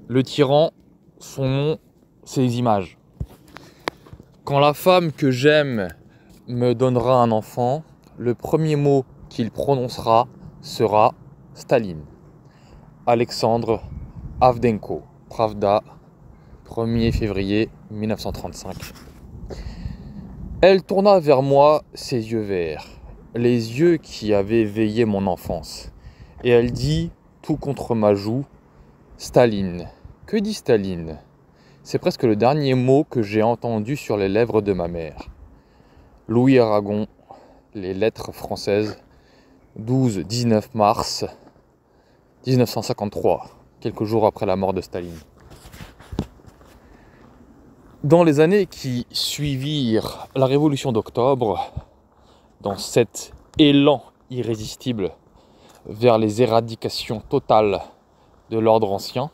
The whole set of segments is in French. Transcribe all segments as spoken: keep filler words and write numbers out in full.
Le tyran, son nom, ses images. Quand la femme que j'aime me donnera un enfant, le premier mot qu'il prononcera sera Staline. Alexandre Avdenko, Pravda, premier février mille neuf cent trente-cinq. Elle tourna vers moi ses yeux verts, les yeux qui avaient veillé mon enfance, et elle dit, tout contre ma joue, Staline. Que dit Staline? C'est presque le dernier mot que j'ai entendu sur les lèvres de ma mère. Louis Aragon, les lettres françaises, douze dix-neuf mars mille neuf cent cinquante-trois, quelques jours après la mort de Staline. Dans les années qui suivirent la Révolution d'octobre, dans cet élan irrésistible vers les éradications totales de l'ordre ancien,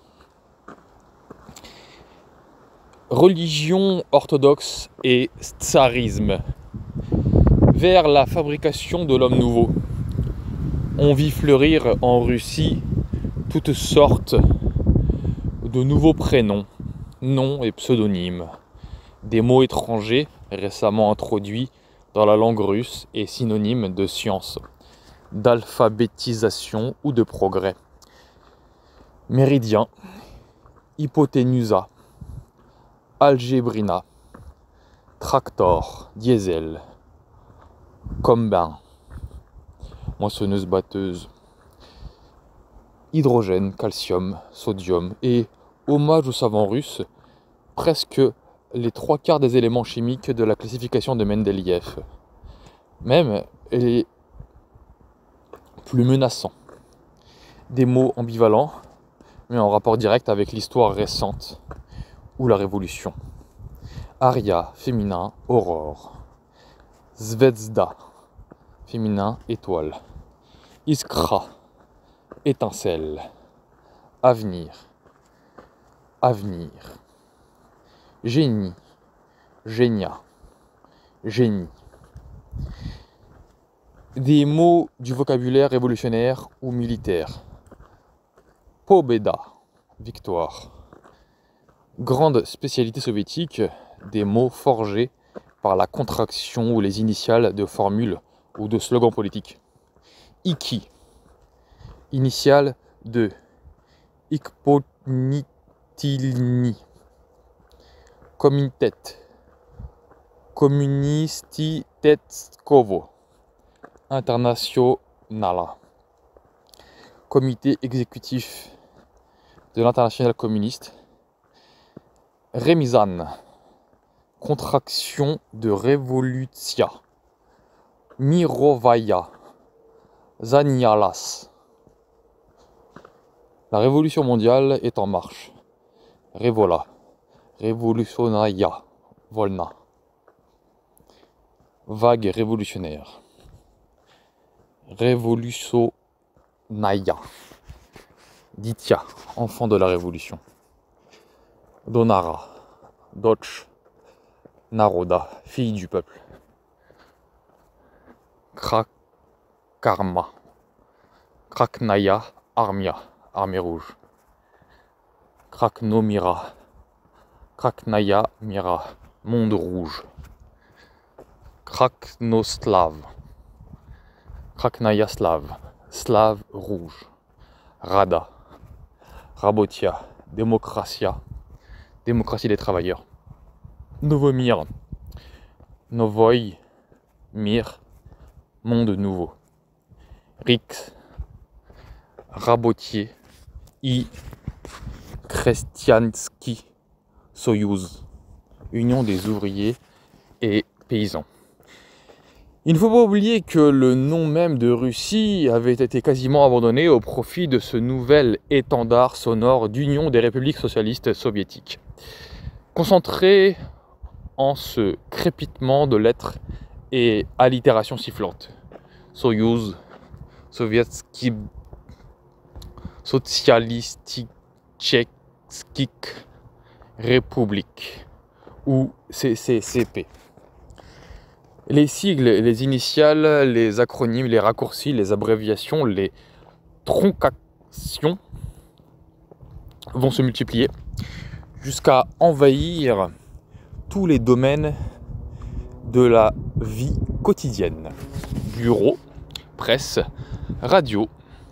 religion orthodoxe et tsarisme, vers la fabrication de l'homme nouveau. On vit fleurir en Russie toutes sortes de nouveaux prénoms, noms et pseudonymes, des mots étrangers récemment introduits dans la langue russe et synonymes de science, d'alphabétisation ou de progrès. Méridien, hypoténusa, algébrina, tractor, diesel, combin, moissonneuse-batteuse, hydrogène, calcium, sodium et, hommage aux savants russes, presque les trois quarts des éléments chimiques de la classification de Mendeleïev. Même les plus menaçants. Des mots ambivalents, mais en rapport direct avec l'histoire récente ou la révolution. Aria, féminin, aurore. Zvezda, féminin, étoile. Iskra, étincelle. Avenir, avenir. Génie, génia, génie. Des mots du vocabulaire révolutionnaire ou militaire. Pobeda, victoire. Grande spécialité soviétique, des mots forgés par la contraction ou les initiales de formules ou de slogans politiques. Iki, initiale de Ikponitilni. Komitet, Kommunistitetskovo, Internationala. Comité exécutif de l'international communiste. Remizan, contraction de Revolutia. Mirovaya, Zanialas. La révolution mondiale est en marche. Revola, Revolutionaya, Volna. Vague révolutionnaire. Revolutionaya. Ditya, enfant de la révolution. Donara, Doch, Naroda, fille du peuple. Krakarma, Kraknaya, Armia, armée rouge. Kraknomira, Kraknaya Mira, monde rouge. Kraknoslav, Kraknaya Slav, slave rouge. Rada, Rabotia, Démocratia, démocratie des travailleurs. Novomir, Novoy, Mir, monde nouveau. Rix, Rabotier, I, Krestiansky, Soyouz, Union des ouvriers et paysans. Il ne faut pas oublier que le nom même de Russie avait été quasiment abandonné au profit de ce nouvel étendard sonore d'Union des républiques socialistes soviétiques. Concentré en ce crépitement de lettres et allitérations sifflantes. Soyouz, Sovietski, Socialistique, Tchèque, République ou C C C P. Les sigles, les initiales, les acronymes, les raccourcis, les abréviations, les troncations vont se multiplier jusqu'à envahir tous les domaines de la vie quotidienne. Bureau, presse, radio,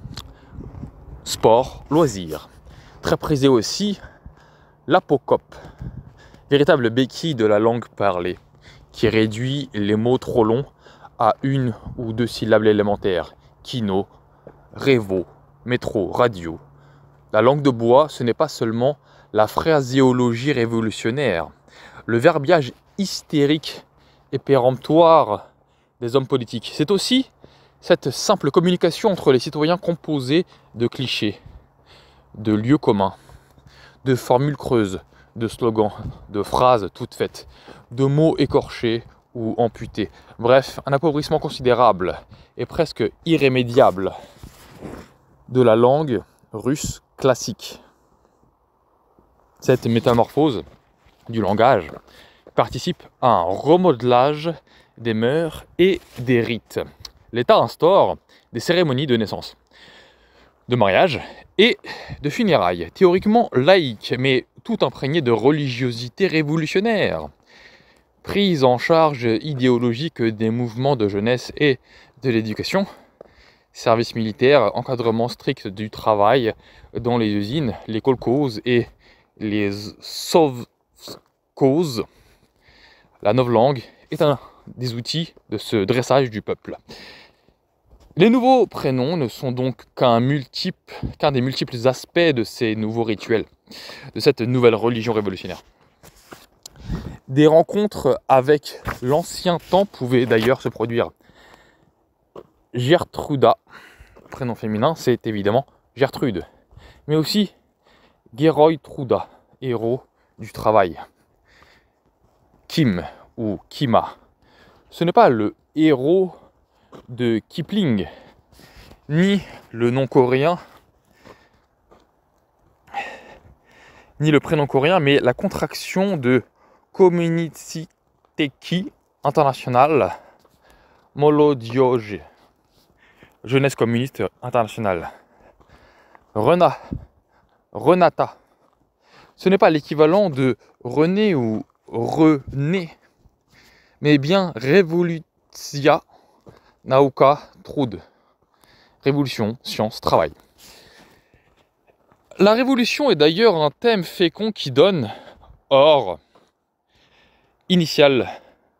sport, loisirs. Très prisé aussi, l'apocope, véritable béquille de la langue parlée, qui réduit les mots trop longs à une ou deux syllabes élémentaires. Kino, révo, métro, radio. La langue de bois, ce n'est pas seulement la phraséologie révolutionnaire, le verbiage hystérique et péremptoire des hommes politiques. C'est aussi cette simple communication entre les citoyens composée de clichés, de lieux communs, de formules creuses, de slogans, de phrases toutes faites, de mots écorchés ou amputés. Bref, un appauvrissement considérable et presque irrémédiable de la langue russe classique. Cette métamorphose du langage participe à un remodelage des mœurs et des rites. L'État instaure des cérémonies de naissance, de mariage et de funérailles, théoriquement laïques, mais tout imprégnées de religiosité révolutionnaire, prise en charge idéologique des mouvements de jeunesse et de l'éducation, service militaire, encadrement strict du travail dans les usines, les kolkhozes et les sovkhozes. La novlangue est un des outils de ce dressage du peuple. Les nouveaux prénoms ne sont donc qu'un multiple, qu'un des multiples aspects de ces nouveaux rituels, de cette nouvelle religion révolutionnaire. Des rencontres avec l'ancien temps pouvaient d'ailleurs se produire. Gertruda, prénom féminin, c'est évidemment Gertrude, mais aussi Geroytruda, héros du travail. Kim ou Kima, ce n'est pas le héros de Kipling, ni le nom coréen, ni le prénom coréen, mais la contraction de Komunisteki International Molodioge, jeunesse communiste internationale. Rena, Renata, ce n'est pas l'équivalent de René ou René, mais bien Revolutia Nauka Trud, révolution, science, travail. La révolution est d'ailleurs un thème fécond qui donne, or, initiale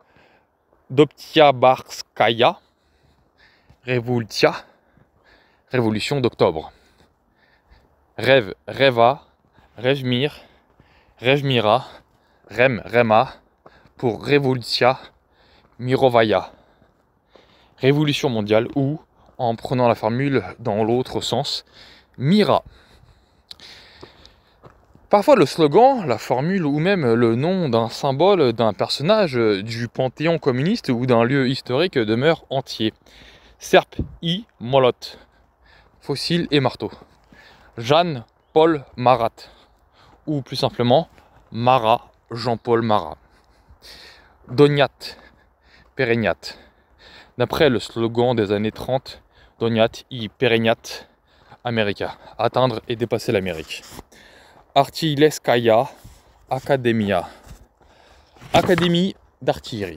d'Oktyabrskaya, Révoltia, révolution d'octobre. Rêve, Reva, Revmir, Revmira, Rem, Rema, pour Révolutia Mirovaya. Révolution mondiale ou, en prenant la formule dans l'autre sens, Mira. Parfois le slogan, la formule ou même le nom d'un symbole, d'un personnage du panthéon communiste ou d'un lieu historique demeure entier. Serpe, I, Molot, fossile et marteau. Jeanne-Paul Marat, ou plus simplement Marat, Jean-Paul Marat. Dognat, Pérégnat. D'après le slogan des années trente, Dognat i Pérégnat America, atteindre et dépasser l'Amérique. Artilleskaya Academia, Académie d'artillerie.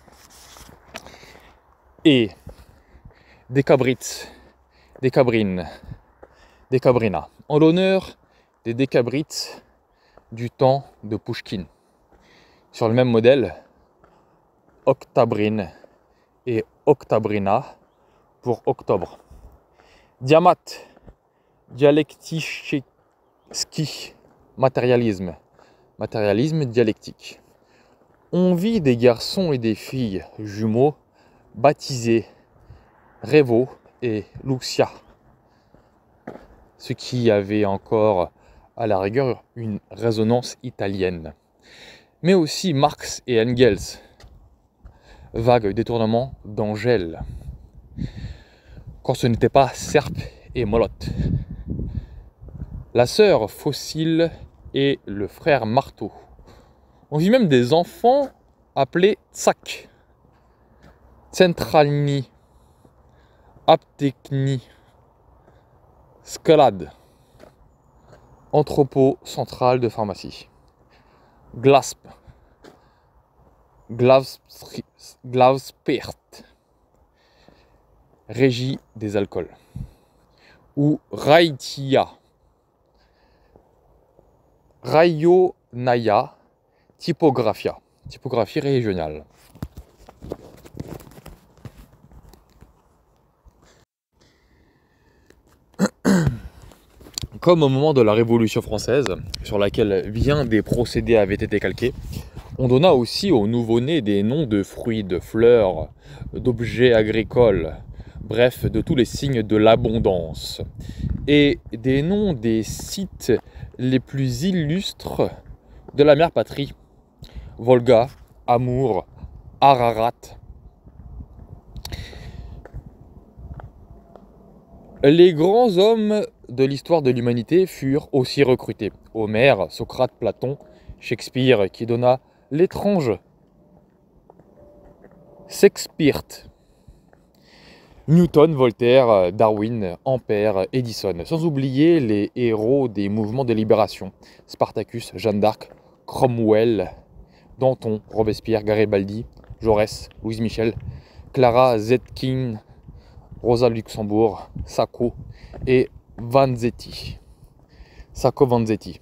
Et des cabrites, des cabrines, des cabrina, en l'honneur des décabrites du temps de Pouchkine. Sur le même modèle, Octabrine et Octabrina pour octobre. Diamat, dialecticheski, matérialisme, matérialisme dialectique. On vit des garçons et des filles jumeaux baptisés Revo et Lucia, ce qui avait encore à la rigueur une résonance italienne. Mais aussi Marx et Engels, vague détournement d'Angèle, quand ce n'était pas Serpe et Molotte. La sœur fossile et le frère marteau. On vit même des enfants appelés Tsak, Centralni, Aptekni, Skalad. entrepôt central de pharmacie. Glasp, Glavspirt, régie des alcools. Ou Raitia, Rayonaya, typographia, typographie régionale. Comme au moment de la Révolution française, sur laquelle bien des procédés avaient été calqués, on donna aussi aux nouveau-nés des noms de fruits, de fleurs, d'objets agricoles, bref, de tous les signes de l'abondance, et des noms des sites les plus illustres de la mère patrie: Volga, Amour, Ararat. Les grands hommes de l'histoire de l'humanité furent aussi recrutés. Homère, Socrate, Platon, Shakespeare, qui donna l'étrange Sexpirt, Newton, Voltaire, Darwin, Ampère, Edison, sans oublier les héros des mouvements de libération: Spartacus, Jeanne d'Arc, Cromwell, Danton, Robespierre, Garibaldi, Jaurès, Louise Michel, Clara Zetkin, Rosa Luxembourg, Sacco et Vanzetti. Sacco Vanzetti.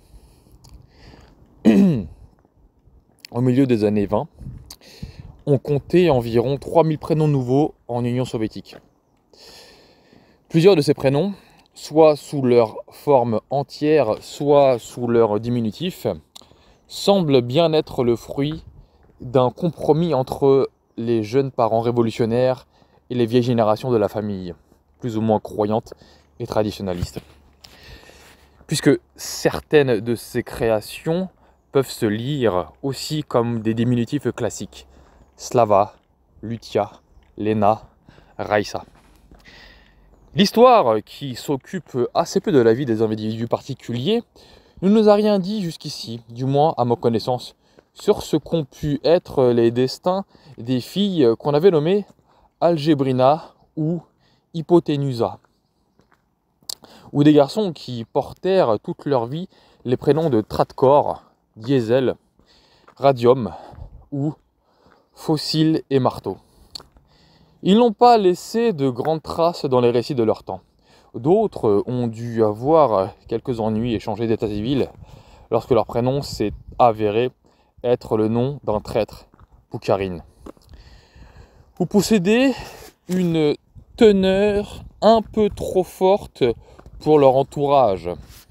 Au milieu des années vingt, on comptait environ trois mille prénoms nouveaux en Union soviétique. Plusieurs de ces prénoms, soit sous leur forme entière, soit sous leur diminutif, semblent bien être le fruit d'un compromis entre les jeunes parents révolutionnaires et les vieilles générations de la famille, plus ou moins croyantes et traditionnalistes. Puisque certaines de ces créations peuvent se lire aussi comme des diminutifs classiques: Slava, Lutia, Lena, Raïssa. L'histoire, qui s'occupe assez peu de la vie des individus particuliers, ne nous a rien dit jusqu'ici, du moins à ma connaissance, sur ce qu'ont pu être les destins des filles qu'on avait nommées Algebrina ou Hypoténusa, ou des garçons qui portèrent toute leur vie les prénoms de Tratcor, Diesel, Radium ou Fossile et Marteau. Ils n'ont pas laissé de grandes traces dans les récits de leur temps. D'autres ont dû avoir quelques ennuis et changer d'état civil lorsque leur prénom s'est avéré être le nom d'un traître, Poukarine. Vous possédez une teneur un peu trop forte pour leur entourage.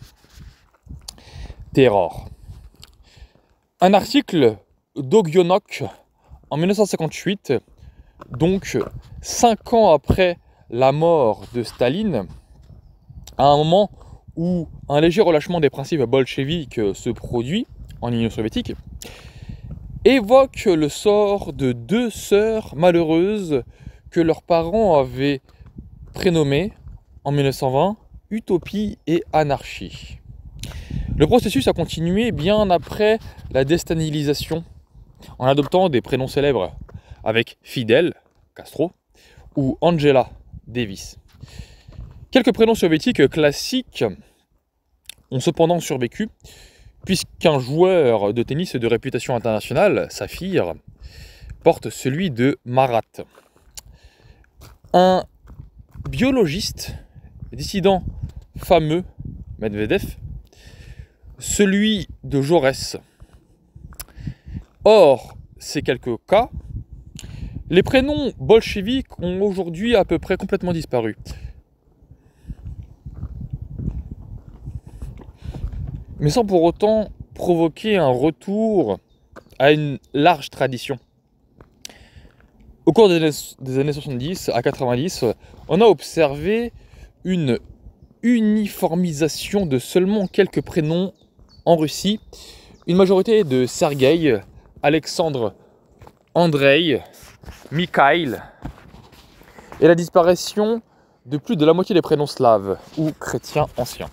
Terror. Un article d'Ogionok en mille neuf cent cinquante-huit, donc cinq ans après la mort de Staline, à un moment où un léger relâchement des principes bolcheviques se produit en Union soviétique, évoque le sort de deux sœurs malheureuses que leurs parents avaient prénommées en mille neuf cent vingt Utopie et Anarchie. Le processus a continué bien après la déstalinisation, en adoptant des prénoms célèbres avec Fidel Castro ou Angela Davis. Quelques prénoms soviétiques classiques ont cependant survécu, puisqu'un joueur de tennis de réputation internationale, Safir, porte celui de Marat. Un biologiste dissident fameux, Medvedev, celui de Jaurès. Or, ces quelques cas, les prénoms bolcheviques ont aujourd'hui à peu près complètement disparu. Mais sans pour autant provoquer un retour à une large tradition. Au cours des années, des années soixante-dix à quatre-vingt-dix, on a observé une uniformisation de seulement quelques prénoms en Russie, une majorité de Sergueï, Alexandre, Andrei, Mikhail, et la disparition de plus de la moitié des prénoms slaves ou chrétiens anciens.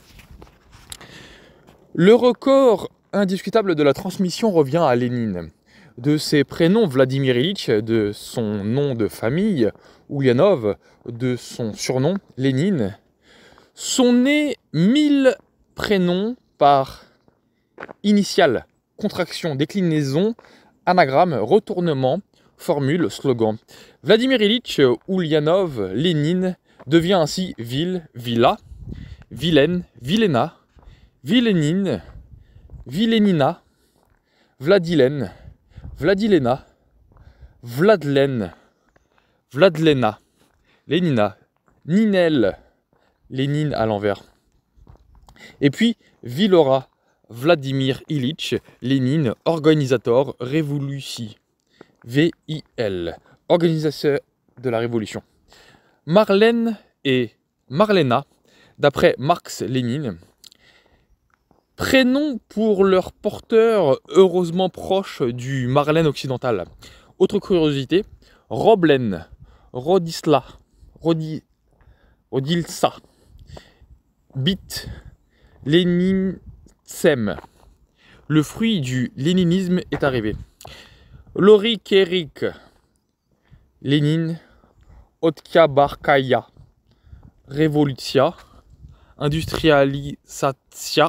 Le record indiscutable de la transmission revient à Lénine. De ses prénoms Vladimir Ilitch, de son nom de famille Ulyanov, de son surnom Lénine, sont nés mille prénoms par initiale, contraction, déclinaison, anagramme, retournement, formule, slogan. Vladimir Ilitch Ulyanov, Lénine, devient ainsi ville, villa, vilaine, vilena, vilénine, vilénina, Vladilène, Vladilena, Vladlène, Vladlena, Lénina, Ninel, Lénine à l'envers. Et puis Vilora, Vladimir Ilitch Lénine, organisateur révolution, V I L, organisateur de la révolution. Marlène et Marlena, d'après Marx Lénine, prénoms pour leur porteur heureusement proche du Marlène occidental. Autre curiosité, Roblen, Rodisla, Rodi, Rodilsa, Bit, Léninsem. Le fruit du léninisme est arrivé. Lorikérik, Lénine, Otkabarkaya, Revolutia, Industrialisatia,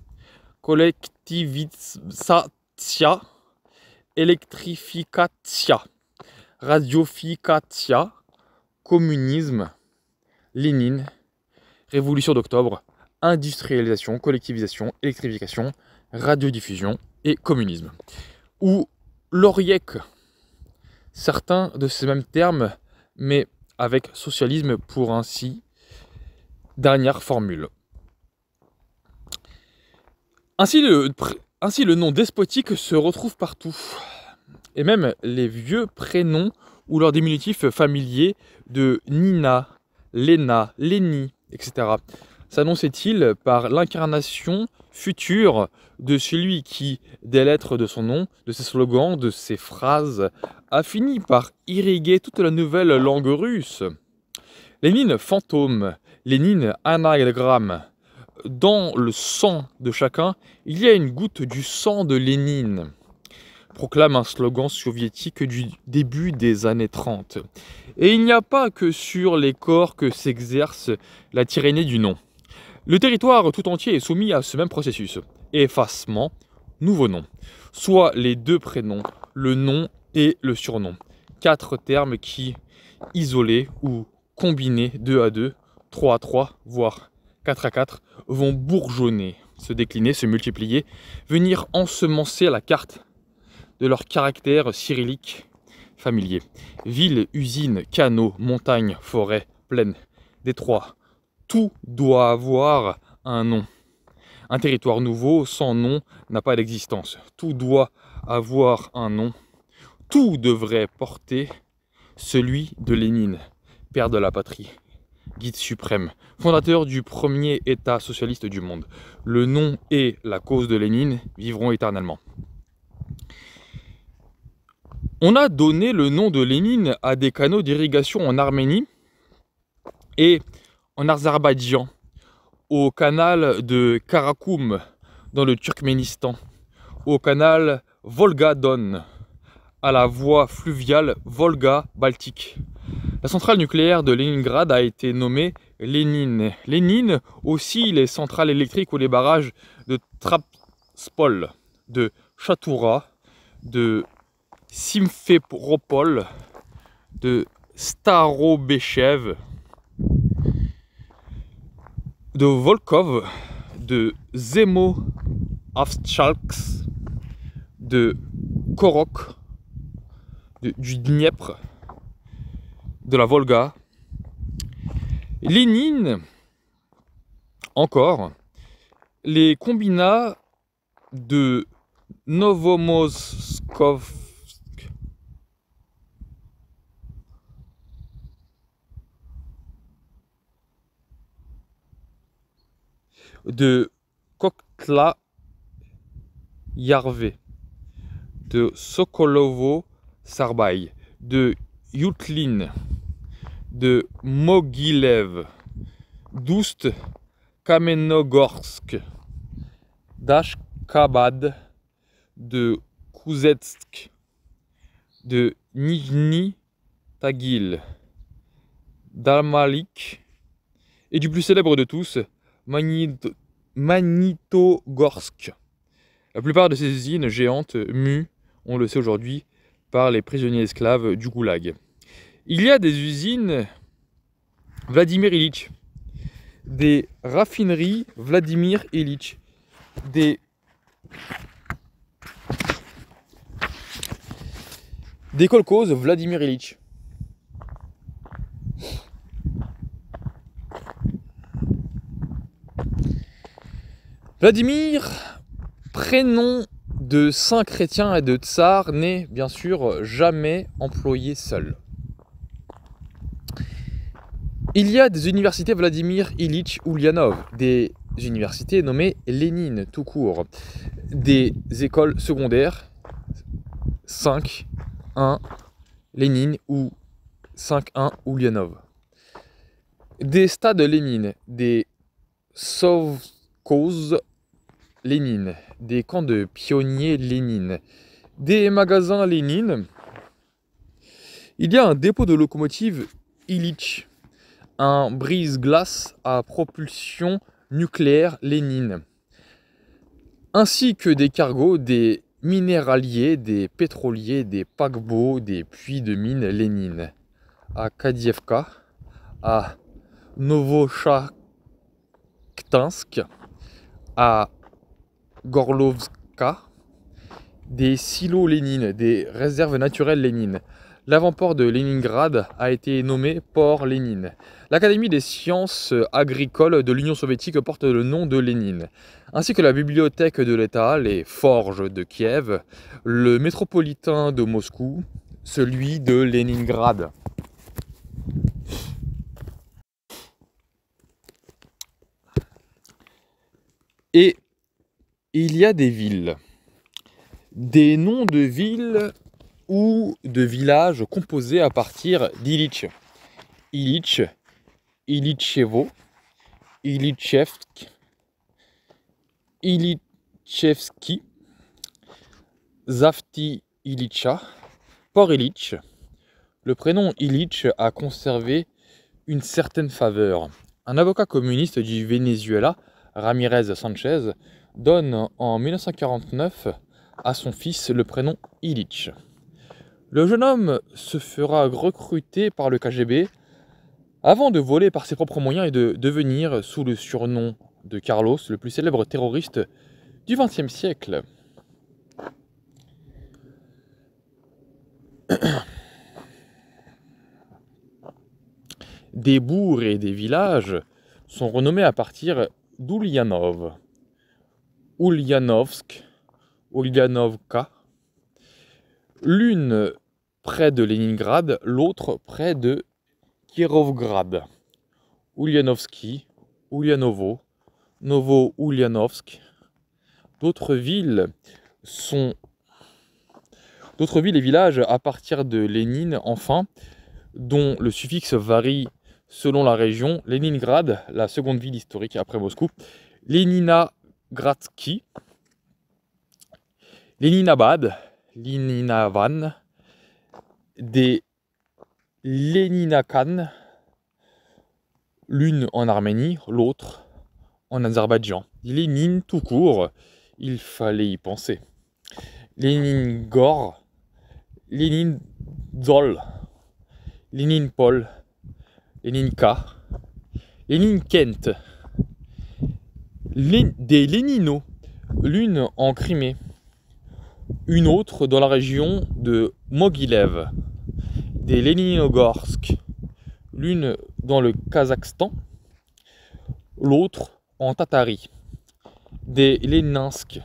Collectivisatia, Electrificatia, Radioficatia, Communisme, Lénine, Révolution d'octobre, industrialisation, collectivisation, électrification, radiodiffusion et communisme. Ou Lauriec, certains de ces mêmes termes, mais avec socialisme pour ainsi dernière formule. Ainsi le, ainsi le nom despotique se retrouve partout, et même les vieux prénoms ou leurs diminutifs familiers de Nina, Léna, Lénie, et cetera s'annonçait-il par l'incarnation future de celui qui, des lettres de son nom, de ses slogans, de ses phrases, a fini par irriguer toute la nouvelle langue russe. Lénine fantôme, Lénine anagramme. Dans le sang de chacun, il y a une goutte du sang de Lénine, proclame un slogan soviétique du début des années trente. Et il n'y a pas que sur les corps que s'exerce la tyrannie du nom. Le territoire tout entier est soumis à ce même processus. Effacement, nouveau nom. Soit les deux prénoms, le nom et le surnom. Quatre termes qui, isolés ou combinés deux à deux, trois à trois, voire quatre à quatre, vont bourgeonner, se décliner, se multiplier, venir ensemencer la carte de leur caractère cyrillique familier. Ville, usine, canaux, montagnes, forêts, plaines, détroits, tout doit avoir un nom. Un territoire nouveau sans nom n'a pas d'existence. Tout doit avoir un nom. Tout devrait porter celui de Lénine, père de la patrie, guide suprême, fondateur du premier État socialiste du monde. Le nom et la cause de Lénine vivront éternellement. On a donné le nom de Lénine à des canaux d'irrigation en Arménie et en Azerbaïdjan, au canal de Karakoum dans le Turkménistan, au canal Volga-Don, à la voie fluviale Volga-Baltique. La centrale nucléaire de Leningrad a été nommée Lénine. Lénine aussi les centrales électriques ou les barrages de Trabzonspor, de Chatoura, de Simferopol, de Starobechev, de Volkov, de Zemoavchalsk, de Korok, de, du Dniepr, de la Volga. Lénine, encore, les combinats de Novomoskovsk, de Kokla Yarvé, de Sokolovo Sarbay, de Yutlin, de Mogilev, d'Oust Kamenogorsk, d'Ashkabad, de Kouzetsk, de Nijni Tagil, d'Almalik et du plus célèbre de tous, Magnitogorsk, Magnitogorsk. La plupart de ces usines géantes mues, on le sait aujourd'hui, par les prisonniers esclaves du goulag. Il y a des usines Vladimir Ilitch, des raffineries Vladimir Ilitch, des, des kolkhozes Vladimir Ilitch. Vladimir, prénom de saint chrétien et de tsar, n'est bien sûr jamais employé seul. Il y a des universités Vladimir Ilitch Ulyanov, des universités nommées Lénine tout court, des écoles secondaires cinq un Lénine ou cinq un Ulyanov, des stades Lénine, des sovkhozes Lénine, des camps de pionniers Lénine, des magasins Lénine. Il y a un dépôt de locomotives Ilitch, un brise-glace à propulsion nucléaire Lénine, ainsi que des cargos, des minéraliers, des pétroliers, des paquebots, des puits de mines Lénine, à Kadievka, à Novochakhtinsk, à Gorlovka, des silos Lénine, des réserves naturelles Lénine. L'avant-port de Léningrad a été nommé port Lénine. L'Académie des sciences agricoles de l'Union soviétique porte le nom de Lénine, ainsi que la bibliothèque de l'État, les forges de Kiev, le métropolitain de Moscou, celui de Léningrad. Et il y a des villes, des noms de villes ou de villages composés à partir d'Ilitch. Ilitch, Ilitchevo, Ilitchevsk, Ilitchevski, Zavti Ilitcha, Port Ilitch. Le prénom Ilitch a conservé une certaine faveur. Un avocat communiste du Venezuela, Ramirez Sanchez, donne en mille neuf cent quarante-neuf à son fils le prénom Ilitch. Le jeune homme se fera recruter par le K G B avant de voler par ses propres moyens et de devenir, sous le surnom de Carlos, le plus célèbre terroriste du vingtième siècle. Des bourgs et des villages sont renommés à partir d'Ulyanov, Ulyanovsk, Ulyanovka, l'une près de Léningrad, l'autre près de Kirovgrad. Ulyanovski, Ulyanovo, Novo-Ulyanovsk. D'autres villes sont d'autres villes et villages à partir de Lénine, enfin, dont le suffixe varie selon la région. Léningrad, la seconde ville historique après Moscou, Léninagradsky, Léninabad, Léninavan, des Léninakan, l'une en Arménie, l'autre en Azerbaïdjan. Lénine tout court, il fallait y penser. Léningor, Léninzol, Léninpol, Léninka, Léninkent, des Léninos, l'une en Crimée, une autre dans la région de Mogilev, des Léninogorsk, l'une dans le Kazakhstan, l'autre en Tatarie, des Léninsk,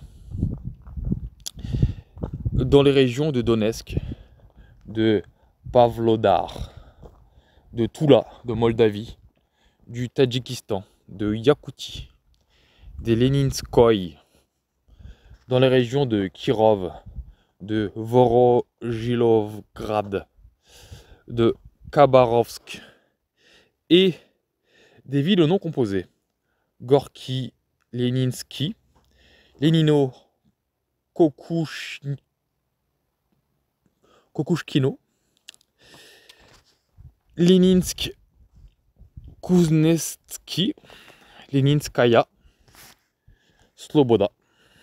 dans les régions de Donetsk, de Pavlodar, de Toula, de Moldavie, du Tadjikistan, de Yakoutie, des Léninskoï, dans les régions de Kirov, de Vorojilovgrad, de Khabarovsk, et des villes non composées, Gorky, Léninsky, Lénino, Kokushkino, Léninsk, Kuznetsky, Léninskaya, Sloboda,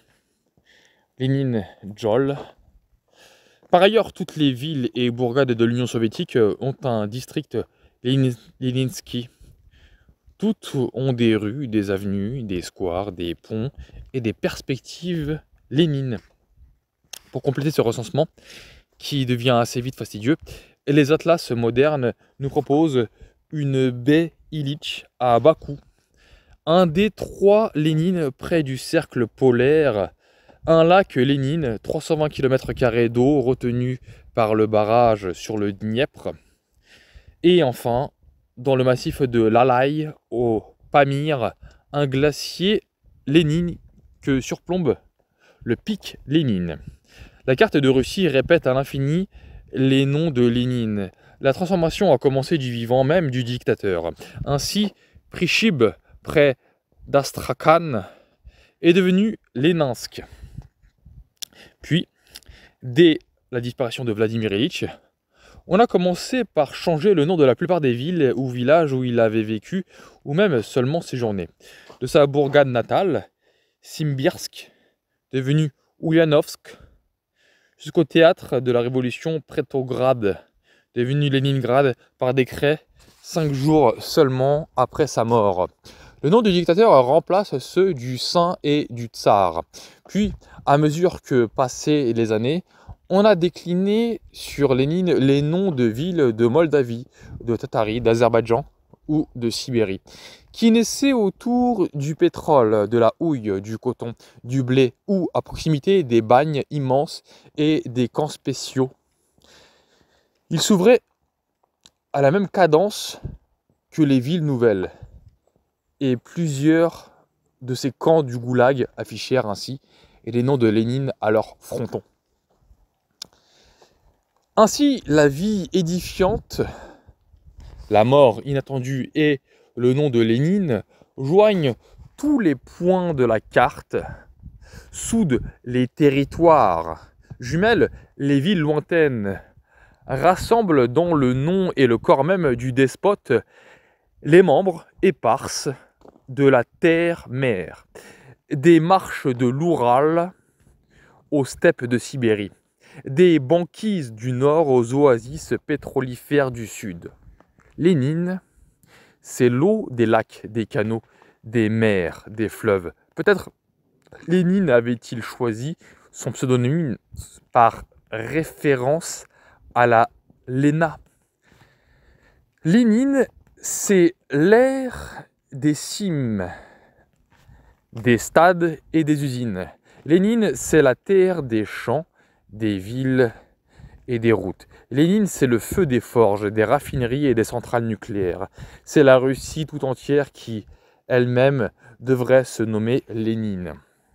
Lénine, Jol. Par ailleurs, toutes les villes et bourgades de l'Union soviétique ont un district Léninsky. Toutes ont des rues, des avenues, des squares, des ponts et des perspectives Lénine. Pour compléter ce recensement, qui devient assez vite fastidieux, les atlas modernes nous proposent une baie Ilitch à Bakou, un détroit Lénine près du cercle polaire, un lac Lénine, trois cent vingt kilomètres carrés d'eau retenu par le barrage sur le Dniepr, et enfin, dans le massif de l'Alai, au Pamir, un glacier Lénine que surplombe le pic Lénine. La carte de Russie répète à l'infini les noms de Lénine. La transformation a commencé du vivant même du dictateur. Ainsi, Prichib, près d'Astrakhan, est devenu Léninsk. Puis, dès la disparition de Vladimir Ilitch, on a commencé par changer le nom de la plupart des villes ou villages où il avait vécu, ou même seulement séjourné. De sa bourgade natale, Simbirsk, devenu Ulyanovsk, jusqu'au théâtre de la Révolution Petrograd, devenu Leningrad par décret, cinq jours seulement après sa mort. Le nom du dictateur remplace ceux du saint et du tsar. Puis, à mesure que passaient les années, on a décliné sur Lénine les noms de villes de Moldavie, de Tatarie, d'Azerbaïdjan ou de Sibérie, qui naissaient autour du pétrole, de la houille, du coton, du blé ou à proximité des bagnes immenses et des camps spéciaux. Ils s'ouvraient à la même cadence que les villes nouvelles, et plusieurs de ces camps du goulag affichèrent ainsi les noms de Lénine à leur fronton. Ainsi, la vie édifiante, la mort inattendue et le nom de Lénine joignent tous les points de la carte, soudent les territoires, jumellent les villes lointaines, rassemblent dans le nom et le corps même du despote les membres éparses de la terre-mère, des marches de l'Oural aux steppes de Sibérie, des banquises du nord aux oasis pétrolifères du sud. Lénine, c'est l'eau des lacs, des canaux, des mers, des fleuves. Peut-être Lénine avait-il choisi son pseudonyme par référence à la Léna. Lénine, c'est l'ère des cimes, des stades et des usines. Lénine, c'est la terre des champs, des villes et des routes. Lénine, c'est le feu des forges, des raffineries et des centrales nucléaires. C'est la Russie tout entière qui, elle-même, devrait se nommer Lénine.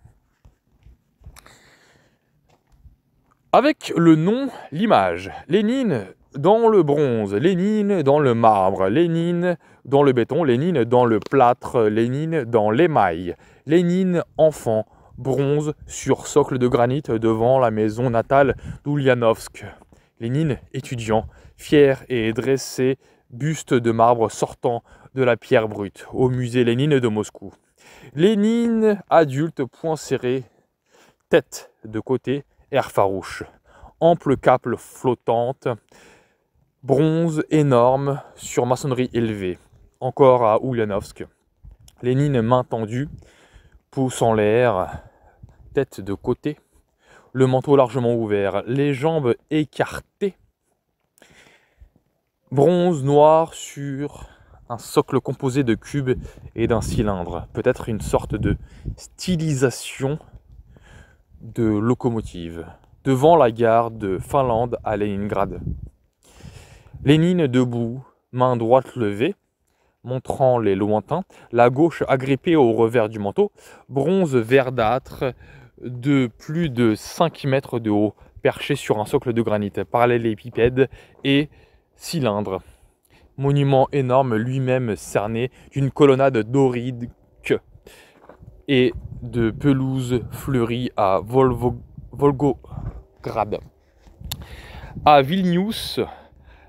Avec le nom, l'image. Lénine dans le bronze, Lénine dans le marbre, Lénine dans le béton, Lénine dans le plâtre, Lénine dans l'émail, Lénine enfant, bronze sur socle de granit devant la maison natale d'Ulyanovsk. Lénine étudiant, fier et dressé, buste de marbre sortant de la pierre brute au musée Lénine de Moscou. Lénine adulte, poing serré, tête de côté, air farouche, ample cape flottante, bronze énorme sur maçonnerie élevée, encore à Ulyanovsk. Lénine main tendue, pouce en l'air, tête de côté, le manteau largement ouvert, les jambes écartées, bronze noir sur un socle composé de cubes et d'un cylindre, peut-être une sorte de stylisation de locomotive, devant la gare de Finlande à Leningrad. Lénine debout, main droite levée, montrant les lointains, la gauche agrippée au revers du manteau, bronze verdâtre de plus de cinq mètres de haut, perché sur un socle de granit, parallélépipède et cylindre. Monument énorme lui-même cerné d'une colonnade dorique et de pelouse fleurie à Volvo, Volgograd. À Vilnius,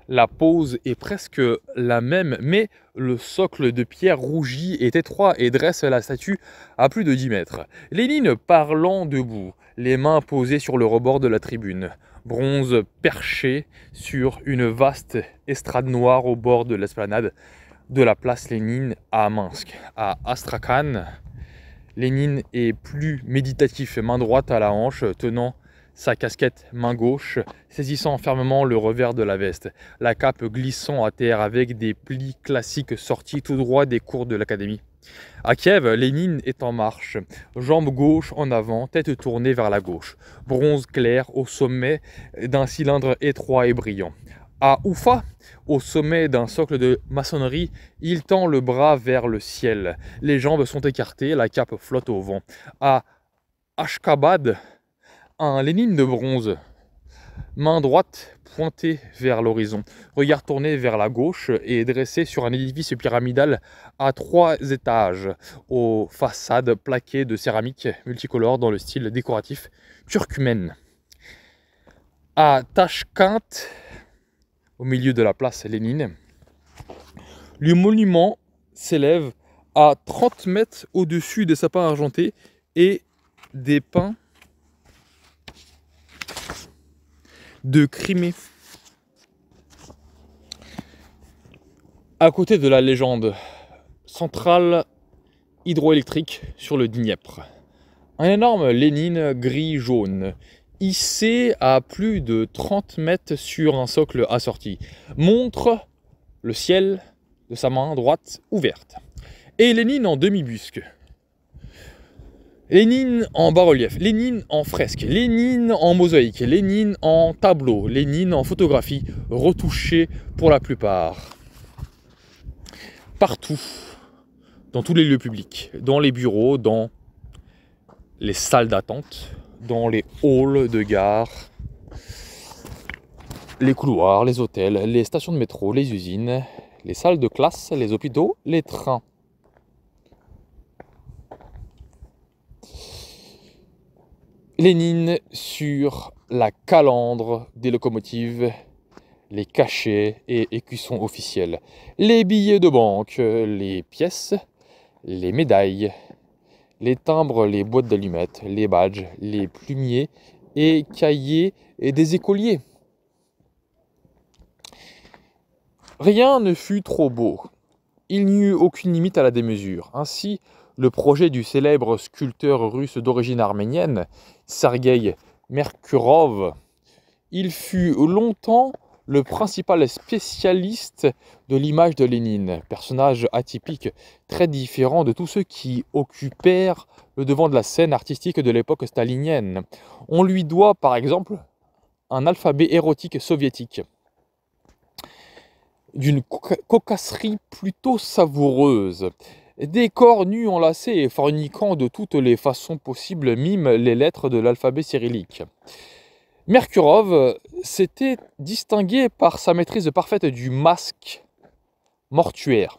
La pose est presque la même, mais le socle de pierre rougi est étroit et dresse la statue à plus de dix mètres. Lénine parlant debout, les mains posées sur le rebord de la tribune. Bronze perché sur une vaste estrade noire au bord de l'esplanade de la place Lénine à Minsk. À Astrakhan, Lénine est plus méditatif, main droite à la hanche, tenant sa casquette main gauche, saisissant fermement le revers de la veste, la cape glissant à terre avec des plis classiques sortis tout droit des cours de l'académie. À Kiev, Lénine est en marche, jambe gauche en avant, tête tournée vers la gauche, bronze clair au sommet d'un cylindre étroit et brillant. À Oufa, au sommet d'un socle de maçonnerie, il tend le bras vers le ciel. Les jambes sont écartées, la cape flotte au vent. À Ashkabad, un Lénine de bronze, main droite pointée vers l'horizon, regard tourné vers la gauche et dressé sur un édifice pyramidal à trois étages, aux façades plaquées de céramique multicolore dans le style décoratif turkmène. À Tashkent, au milieu de la place Lénine, le monument s'élève à trente mètres au-dessus des sapins argentés et des pins de Crimée. À côté de la légende, centrale hydroélectrique sur le Dniepr. Un énorme Lénine gris-jaune, hissé à plus de trente mètres sur un socle assorti, montre le ciel de sa main droite ouverte. Et Lénine en demi-busque. Lénine en bas-relief, Lénine en fresque, Lénine en mosaïque, Lénine en tableau, Lénine en photographie, retouchée pour la plupart. Partout, dans tous les lieux publics, dans les bureaux, dans les salles d'attente, dans les halls de gare, les couloirs, les hôtels, les stations de métro, les usines, les salles de classe, les hôpitaux, les trains. Lénine sur la calandre des locomotives, les cachets et écussons officiels, les billets de banque, les pièces, les médailles, les timbres, les boîtes d'allumettes, les badges, les plumiers et cahiers et des écoliers. Rien ne fut trop beau. Il n'y eut aucune limite à la démesure. Ainsi, le projet du célèbre sculpteur russe d'origine arménienne, Sergueï Merkurov, il fut longtemps le principal spécialiste de l'image de Lénine, personnage atypique, très différent de tous ceux qui occupèrent le devant de la scène artistique de l'époque stalinienne. On lui doit par exemple un alphabet érotique soviétique, d'une cocasserie plutôt savoureuse. Des corps nus enlacés et forniquant de toutes les façons possibles miment les lettres de l'alphabet cyrillique. Merkurov s'était distingué par sa maîtrise parfaite du masque mortuaire.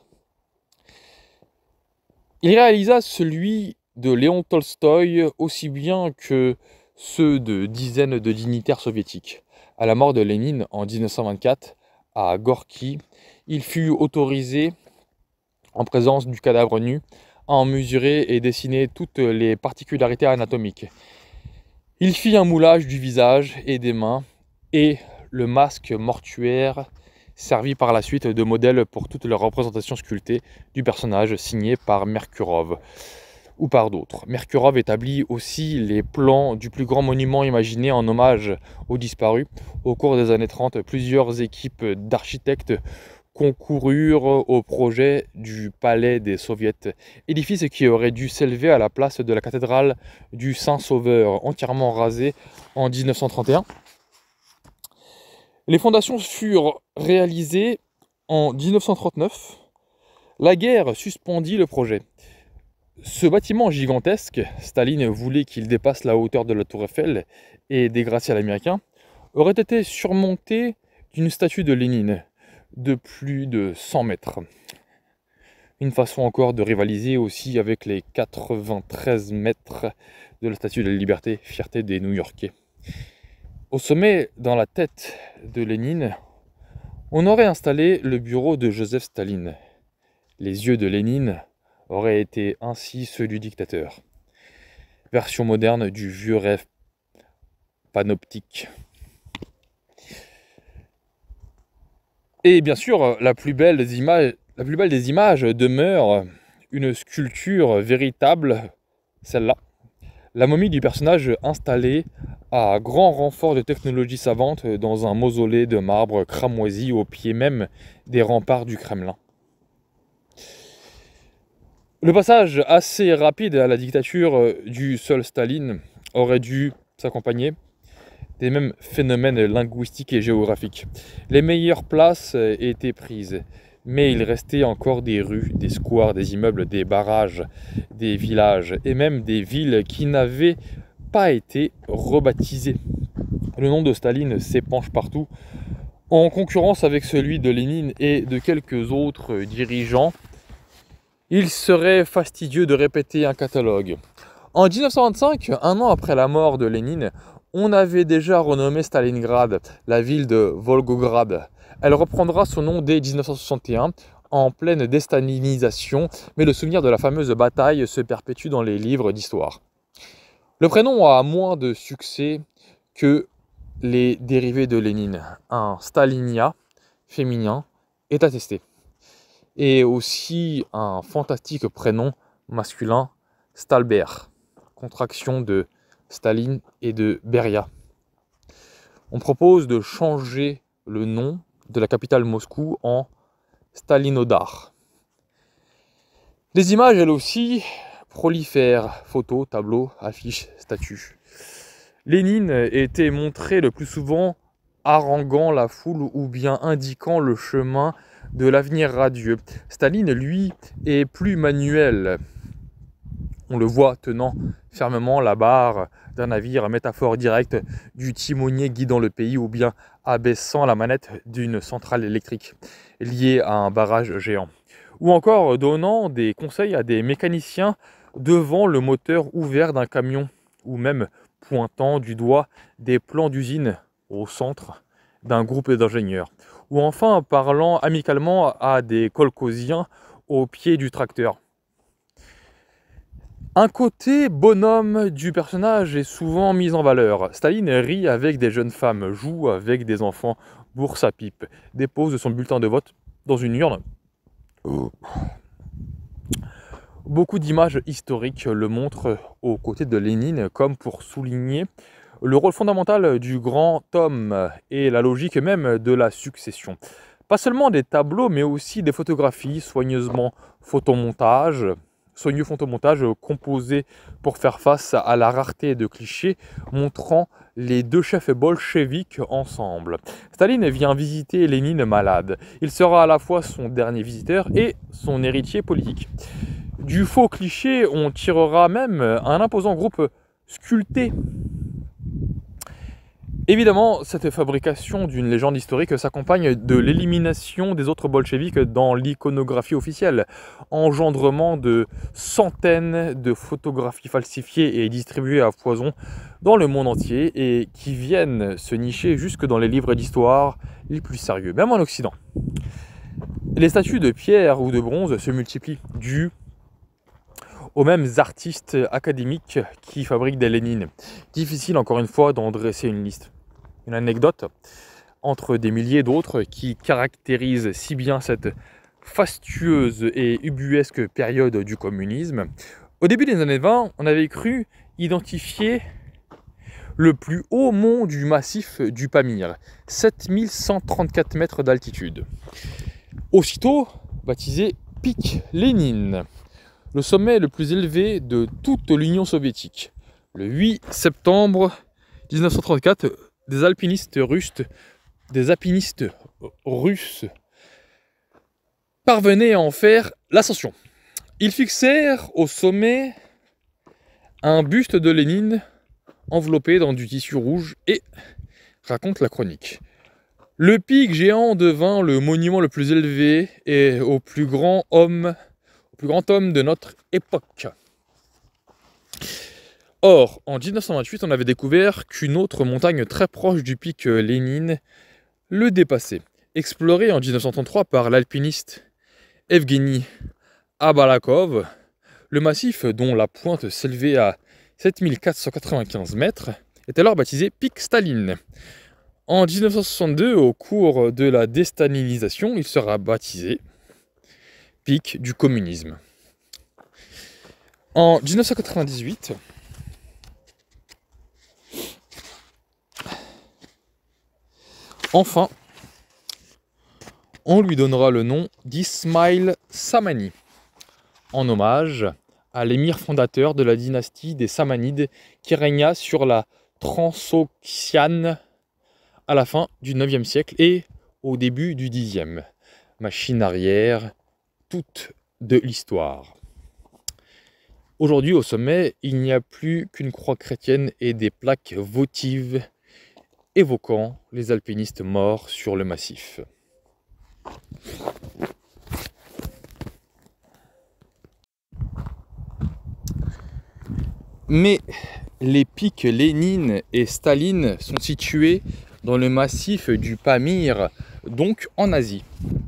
Il réalisa celui de Léon Tolstoï aussi bien que ceux de dizaines de dignitaires soviétiques. À la mort de Lénine en mille neuf cent vingt-quatre, à Gorky, il fut autorisé, en présence du cadavre nu, à en mesurer et dessiner toutes les particularités anatomiques. Il fit un moulage du visage et des mains, et le masque mortuaire servit par la suite de modèle pour toutes les représentations sculptées du personnage signé par Merkurov ou par d'autres. Merkurov établit aussi les plans du plus grand monument imaginé en hommage aux disparus. Au cours des années trente, plusieurs équipes d'architectes concoururent au projet du palais des soviets, édifice qui aurait dû s'élever à la place de la cathédrale du Saint-Sauveur, entièrement rasée en mille neuf cent trente et un. Les fondations furent réalisées en mille neuf cent trente-neuf. La guerre suspendit le projet. Ce bâtiment gigantesque, Staline voulait qu'il dépasse la hauteur de la tour Eiffel et des gratte-ciels américains, aurait été surmonté d'une statue de Lénine de plus de cent mètres. Une façon encore de rivaliser aussi avec les quatre-vingt-treize mètres de la statue de la Liberté, fierté des New-Yorkais. Au sommet, dans la tête de Lénine, On aurait installé le bureau de Joseph Staline. Les yeux de Lénine auraient été ainsi ceux du dictateur. Version moderne du vieux rêve panoptique. Et bien sûr, la plus belle des images, la plus belle des images demeure une sculpture véritable, celle-là. La momie du personnage installée à grand renfort de technologie savante dans un mausolée de marbre cramoisi au pied même des remparts du Kremlin. Le passage assez rapide à la dictature du seul Staline aurait dû s'accompagner des mêmes phénomènes linguistiques et géographiques. Les meilleures places étaient prises, mais il restait encore des rues, des squares, des immeubles, des barrages, des villages et même des villes qui n'avaient pas été rebaptisées. Le nom de Staline s'épanche partout, en concurrence avec celui de Lénine et de quelques autres dirigeants. Il serait fastidieux de répéter un catalogue. En mille neuf cent vingt-cinq, un an après la mort de Lénine, on avait déjà renommé Stalingrad la ville de Volgograd. Elle reprendra son nom dès mille neuf cent soixante et un, en pleine déstalinisation, mais le souvenir de la fameuse bataille se perpétue dans les livres d'histoire. Le prénom a moins de succès que les dérivés de Lénine. Un Stalinia féminin est attesté. Et aussi un fantastique prénom masculin, Stalbert, contraction de Staline et de Beria. On propose de changer le nom de la capitale Moscou en Stalinodar. Les images, elles aussi, prolifèrent. Photos, tableaux, affiches, statues. Lénine était montré le plus souvent haranguant la foule ou bien indiquant le chemin de l'avenir radieux. Staline, lui, est plus manuel. On le voit tenant fermement la barre d'un navire, métaphore directe du timonier guidant le pays, ou bien abaissant la manette d'une centrale électrique liée à un barrage géant. Ou encore donnant des conseils à des mécaniciens devant le moteur ouvert d'un camion, ou même pointant du doigt des plans d'usine au centre d'un groupe d'ingénieurs. Ou enfin parlant amicalement à des kolkhosiens au pied du tracteur. Un côté bonhomme du personnage est souvent mis en valeur. Staline rit avec des jeunes femmes, joue avec des enfants, bourre sa pipe, dépose son bulletin de vote dans une urne. Beaucoup d'images historiques le montrent aux côtés de Lénine, comme pour souligner le rôle fondamental du grand homme et la logique même de la succession. Pas seulement des tableaux, mais aussi des photographies soigneusement photomontage, soigneux photomontage composé pour faire face à la rareté de clichés montrant les deux chefs bolcheviques ensemble. Staline vient visiter Lénine malade. Il sera à la fois son dernier visiteur et son héritier politique. Du faux cliché, on tirera même un imposant groupe sculpté. Évidemment, cette fabrication d'une légende historique s'accompagne de l'élimination des autres bolcheviks dans l'iconographie officielle, engendrement de centaines de photographies falsifiées et distribuées à foison dans le monde entier et qui viennent se nicher jusque dans les livres d'histoire les plus sérieux, même en Occident. Les statues de pierre ou de bronze se multiplient, dues aux mêmes artistes académiques qui fabriquent des Lénines. Difficile encore une fois d'en dresser une liste. Une anecdote entre des milliers d'autres qui caractérise si bien cette fastueuse et ubuesque période du communisme. Au début des années vingt, on avait cru identifier le plus haut mont du massif du Pamir, sept mille cent trente-quatre mètres d'altitude. Aussitôt baptisé Pic Lénine, le sommet le plus élevé de toute l'Union soviétique. Le huit septembre mille neuf cent trente-quatre, des alpinistes russes, des alpinistes russes parvenaient à en faire l'ascension. Ils fixèrent au sommet un buste de Lénine enveloppé dans du tissu rouge et, raconte la chronique, le pic géant devint le monument le plus élevé et au plus grand homme, au plus grand homme de notre époque. Or, en mille neuf cent vingt-huit, on avait découvert qu'une autre montagne très proche du pic Lénine le dépassait. Exploré en mille neuf cent trente-trois par l'alpiniste Evgueni Abalakov, le massif, dont la pointe s'élevait à sept mille quatre cent quatre-vingt-quinze mètres, est alors baptisé pic Staline. En mille neuf cent soixante-deux, au cours de la déstalinisation, il sera baptisé pic du communisme. En mille neuf cent quatre-vingt-dix-huit, enfin, on lui donnera le nom d'Ismail Samani, en hommage à l'émir fondateur de la dynastie des Samanides qui régna sur la Transoxiane à la fin du neuvième siècle et au début du dixième. Machine arrière, toute de l'histoire. Aujourd'hui, au sommet, il n'y a plus qu'une croix chrétienne et des plaques votives évoquant les alpinistes morts sur le massif. Mais les pics Lénine et Staline sont situés dans le massif du Pamir, donc en Asie.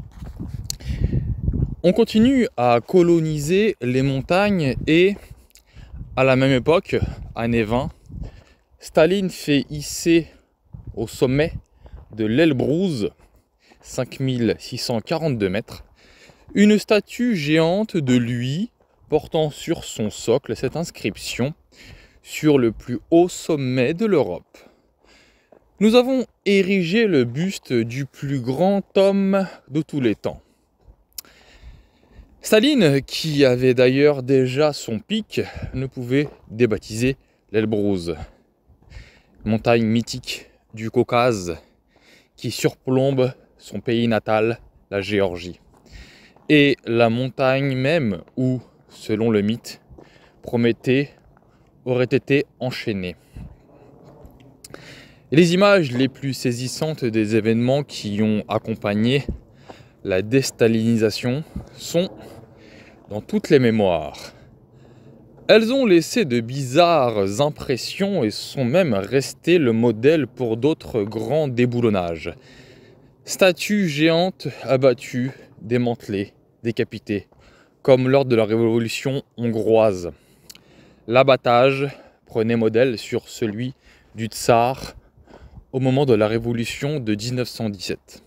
On continue à coloniser les montagnes et, à la même époque, année vingt, Staline fait hisser au sommet de l'Elbrouz, cinq mille six cent quarante-deux mètres, une statue géante de lui portant sur son socle cette inscription: sur le plus haut sommet de l'Europe. Nous avons érigé le buste du plus grand homme de tous les temps. Staline, qui avait d'ailleurs déjà son pic, ne pouvait débaptiser l'Elbrouz, montagne mythique du Caucase qui surplombe son pays natal, la Géorgie, et la montagne même où, selon le mythe, Prométhée aurait été enchaîné. Les images les plus saisissantes des événements qui ont accompagné la déstalinisation sont dans toutes les mémoires. Elles ont laissé de bizarres impressions et sont même restées le modèle pour d'autres grands déboulonnages. Statues géantes abattues, démantelées, décapitées, comme lors de la révolution hongroise. L'abattage prenait modèle sur celui du tsar au moment de la révolution de mille neuf cent dix-sept.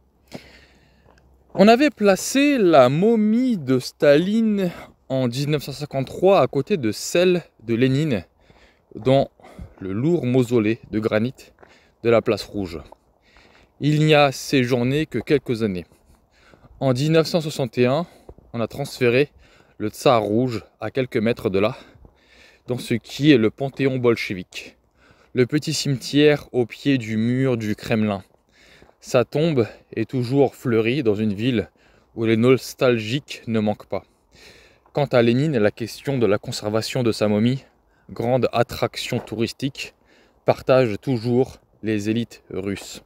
On avait placé la momie de Staline en mille neuf cent cinquante-trois à côté de celle de Lénine dans le lourd mausolée de granit de la Place Rouge. Il n'y a séjourné que quelques années. En mille neuf cent soixante et un, on a transféré le tsar rouge à quelques mètres de là, dans ce qui est le panthéon bolchevique, le petit cimetière au pied du mur du Kremlin. Sa tombe est toujours fleurie dans une ville où les nostalgiques ne manquent pas. Quant à Lénine, la question de la conservation de sa momie, grande attraction touristique, partage toujours les élites russes.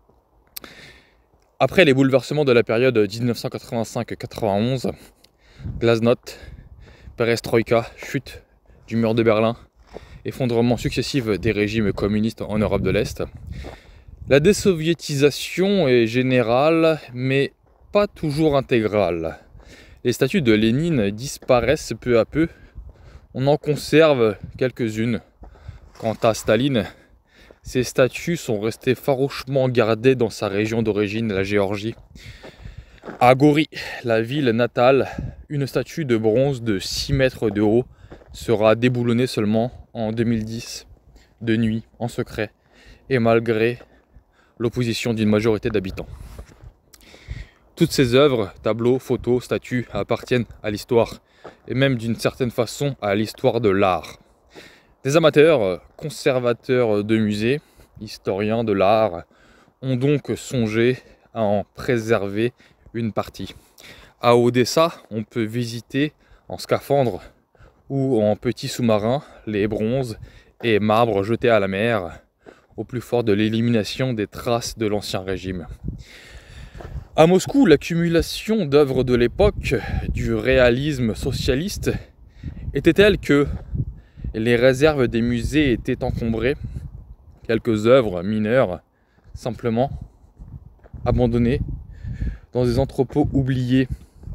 Après les bouleversements de la période mille neuf cent quatre-vingt-cinq quatre-vingt-onze, glasnost, perestroïka, chute du mur de Berlin, effondrement successif des régimes communistes en Europe de l'Est, la désoviétisation est générale, mais pas toujours intégrale. Les statues de Lénine disparaissent peu à peu, on en conserve quelques-unes. Quant à Staline, ces statues sont restées farouchement gardées dans sa région d'origine, la Géorgie. À Gori, la ville natale, une statue de bronze de six mètres de haut sera déboulonnée seulement en deux mille dix, de nuit, en secret, et malgré l'opposition d'une majorité d'habitants. Toutes ces œuvres, tableaux, photos, statues appartiennent à l'histoire, et même d'une certaine façon à l'histoire de l'art. Des amateurs, conservateurs de musées, historiens de l'art, ont donc songé à en préserver une partie. À Odessa, on peut visiter en scaphandre ou en petit sous-marin les bronzes et marbres jetés à la mer, au plus fort de l'élimination des traces de l'ancien régime. À Moscou, l'accumulation d'œuvres de l'époque du réalisme socialiste était telle que les réserves des musées étaient encombrées, quelques œuvres mineures simplement abandonnés, dans des entrepôts oubliés.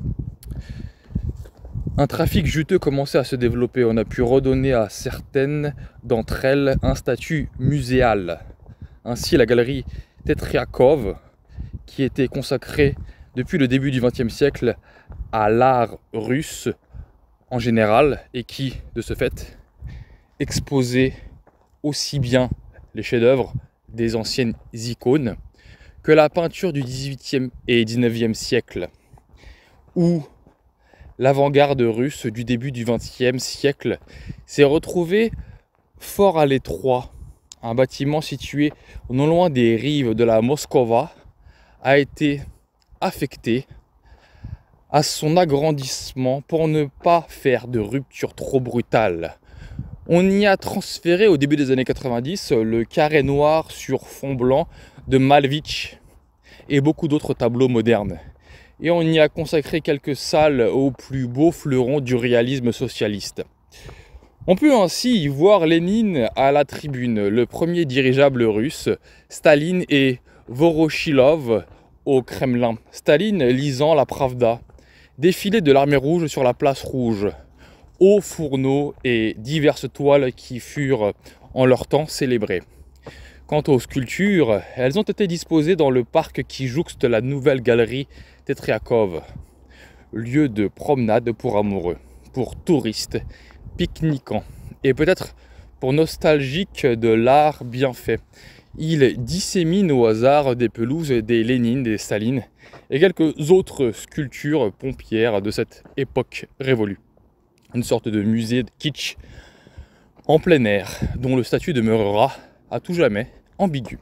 Un trafic juteux commençait à se développer. On a pu redonner à certaines d'entre elles un statut muséal. Ainsi, la galerie Tetriakov, qui était consacrée depuis le début du vingtième siècle à l'art russe en général, et qui, de ce fait, exposait aussi bien les chefs-d'œuvre des anciennes icônes que la peinture du dix-huitième et dix-neuvième siècle, où l'avant-garde russe du début du vingtième siècle s'est retrouvée fort à l'étroit. Un bâtiment situé non loin des rives de la Moskova a été affecté à son agrandissement pour ne pas faire de rupture trop brutale. On y a transféré au début des années quatre-vingt-dix le carré noir sur fond blanc de Malevich et beaucoup d'autres tableaux modernes. Et on y a consacré quelques salles aux plus beaux fleurons du réalisme socialiste. On peut ainsi y voir Lénine à la tribune, le premier dirigeable russe, Staline et Vorochilov au Kremlin. Staline lisant la Pravda, défilé de l'armée rouge sur la place rouge, hauts fourneaux et diverses toiles qui furent en leur temps célébrées. Quant aux sculptures, elles ont été disposées dans le parc qui jouxte la nouvelle galerie Tetriakov, lieu de promenade pour amoureux, pour touristes, pique-niquants et peut-être pour nostalgiques de l'art bien fait. Il dissémine au hasard des pelouses, des Lénine, des Staline et quelques autres sculptures pompières de cette époque révolue. Une sorte de musée de kitsch en plein air, dont le statut demeurera à tout jamais ambigu.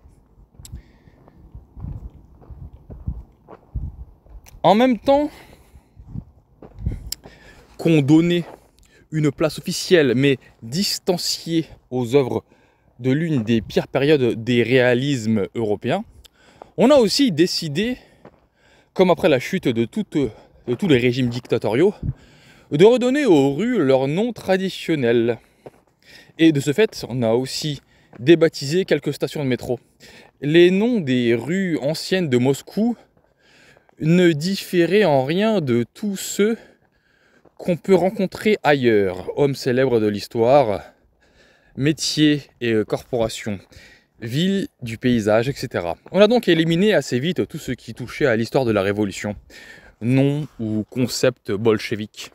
En même temps qu'on donnait une place officielle mais distanciée aux œuvres de l'une des pires périodes des réalismes européens, on a aussi décidé, comme après la chute de, toutes, de tous les régimes dictatoriaux, de redonner aux rues leur nom traditionnel. Et de ce fait, on a aussi débaptisé quelques stations de métro. Les noms des rues anciennes de Moscou ne différaient en rien de tous ceux qu'on peut rencontrer ailleurs. Hommes célèbres de l'histoire, métiers et corporations, villes du paysage, et cetera. On a donc éliminé assez vite tout ce qui touchait à l'histoire de la Révolution, noms ou concepts bolcheviques.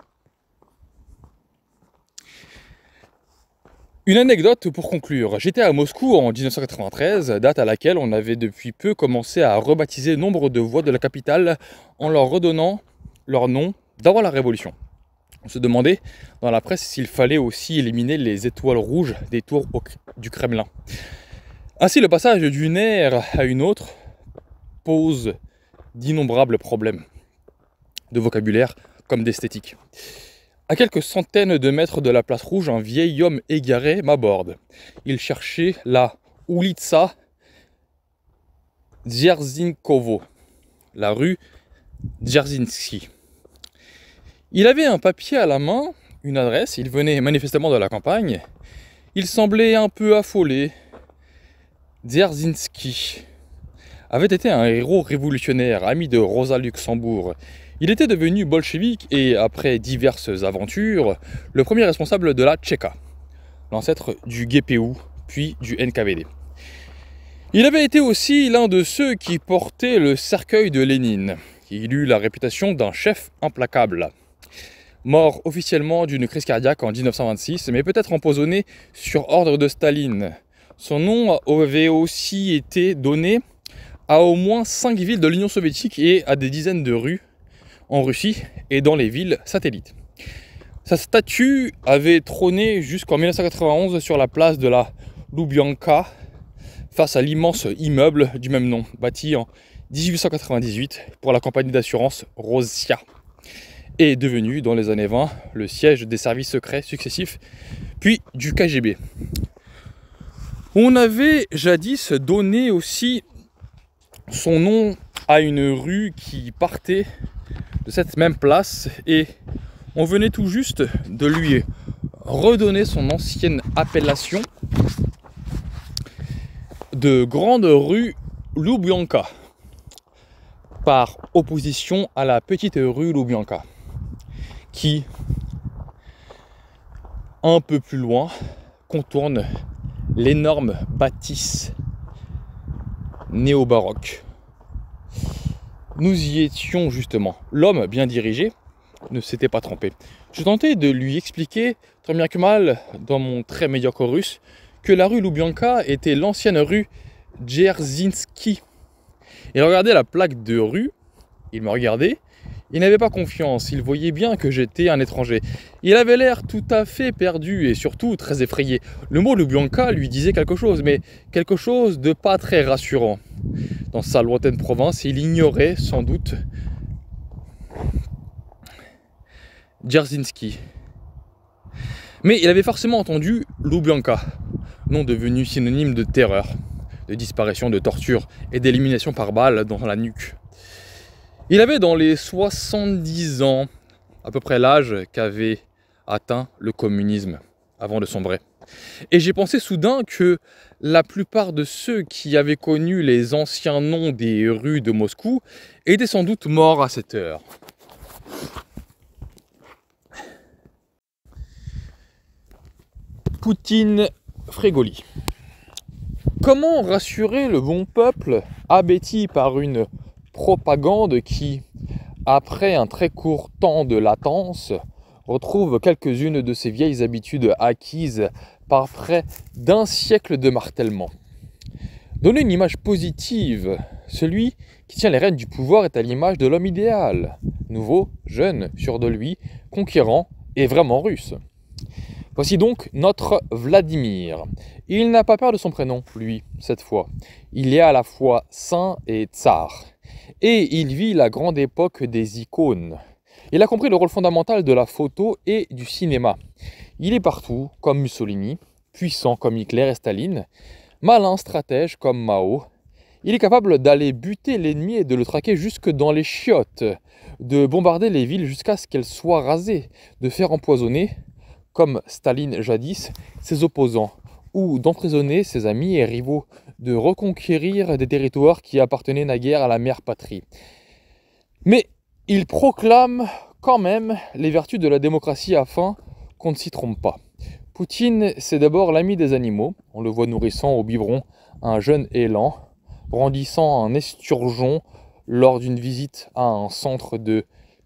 Une anecdote pour conclure. J'étais à Moscou en mille neuf cent quatre-vingt-treize, date à laquelle on avait depuis peu commencé à rebaptiser nombre de voies de la capitale en leur redonnant leur nom d'avant la Révolution. On se demandait dans la presse s'il fallait aussi éliminer les étoiles rouges des tours du Kremlin. Ainsi, le passage d'une ère à une autre pose d'innombrables problèmes de vocabulaire comme d'esthétique. À quelques centaines de mètres de la place rouge, un vieil homme égaré m'aborde. Il cherchait la Ulitsa Dzierzinkovo, la rue Dzerzhinsky. Il avait un papier à la main, une adresse, il venait manifestement de la campagne. Il semblait un peu affolé. Dzerzhinsky avait été un héros révolutionnaire, ami de Rosa Luxembourg. Il était devenu bolchevique et, après diverses aventures, le premier responsable de la Tchéka, l'ancêtre du G P U, puis du N K V D. Il avait été aussi l'un de ceux qui portaient le cercueil de Lénine. Il eut la réputation d'un chef implacable. Mort officiellement d'une crise cardiaque en mille neuf cent vingt-six, mais peut-être empoisonné sur ordre de Staline. Son nom avait aussi été donné à au moins cinq villes de l'Union soviétique et à des dizaines de rues en Russie et dans les villes satellites. Sa statue avait trôné jusqu'en mille neuf cent quatre-vingt-onze sur la place de la Loubianka, face à l'immense immeuble du même nom, bâti en mille huit cent quatre-vingt-dix-huit pour la compagnie d'assurance Rosia, et devenu dans les années vingt le siège des services secrets successifs, puis du K G B. On avait jadis donné aussi son nom à une rue qui partait de cette même place et on venait tout juste de lui redonner son ancienne appellation de Grande Rue Loubianka. par opposition à la petite rue Lubyanka, qui, un peu plus loin, contourne l'énorme bâtisse néo-baroque. Nous y étions justement. L'homme bien dirigé ne s'était pas trompé. Je tentais de lui expliquer, tant bien que mal, dans mon très médiocre russe, que la rue Lubyanka était l'ancienne rue Dzerzhinsky. Il regardait la plaque de rue, il me regardait, il n'avait pas confiance, il voyait bien que j'étais un étranger. Il avait l'air tout à fait perdu et surtout très effrayé. Le mot Lubyanka lui disait quelque chose, mais quelque chose de pas très rassurant. Dans sa lointaine province, il ignorait sans doute Dzerzhinsky. Mais il avait forcément entendu Lubyanka, nom devenu synonyme de terreur, de disparition, de torture et d'élimination par balle dans la nuque. Il avait dans les soixante-dix ans, à peu près l'âge qu'avait atteint le communisme avant de sombrer. Et j'ai pensé soudain que la plupart de ceux qui avaient connu les anciens noms des rues de Moscou étaient sans doute morts à cette heure. Poutine Frégoli. Comment rassurer le bon peuple abêti par une propagande qui, après un très court temps de latence, retrouve quelques-unes de ses vieilles habitudes acquises par près d'un siècle de martèlement? Donner une image positive, celui qui tient les rênes du pouvoir est à l'image de l'homme idéal, nouveau, jeune, sûr de lui, conquérant et vraiment russe. Voici donc notre Vladimir. Il n'a pas peur de son prénom, lui, cette fois. Il est à la fois saint et tsar. Et il vit la grande époque des icônes. Il a compris le rôle fondamental de la photo et du cinéma. Il est partout, comme Mussolini, puissant comme Hitler et Staline, malin stratège comme Mao. Il est capable d'aller buter l'ennemi et de le traquer jusque dans les chiottes, de bombarder les villes jusqu'à ce qu'elles soient rasées, de faire empoisonner, comme Staline jadis, ses opposants, ou d'emprisonner ses amis et rivaux, de reconquérir des territoires qui appartenaient naguère à la mère patrie. Mais il proclame quand même les vertus de la démocratie afin qu'on ne s'y trompe pas. Poutine, c'est d'abord l'ami des animaux. On le voit nourrissant au biberon un jeune élan, brandissant un esturgeon lors d'une visite à un centre de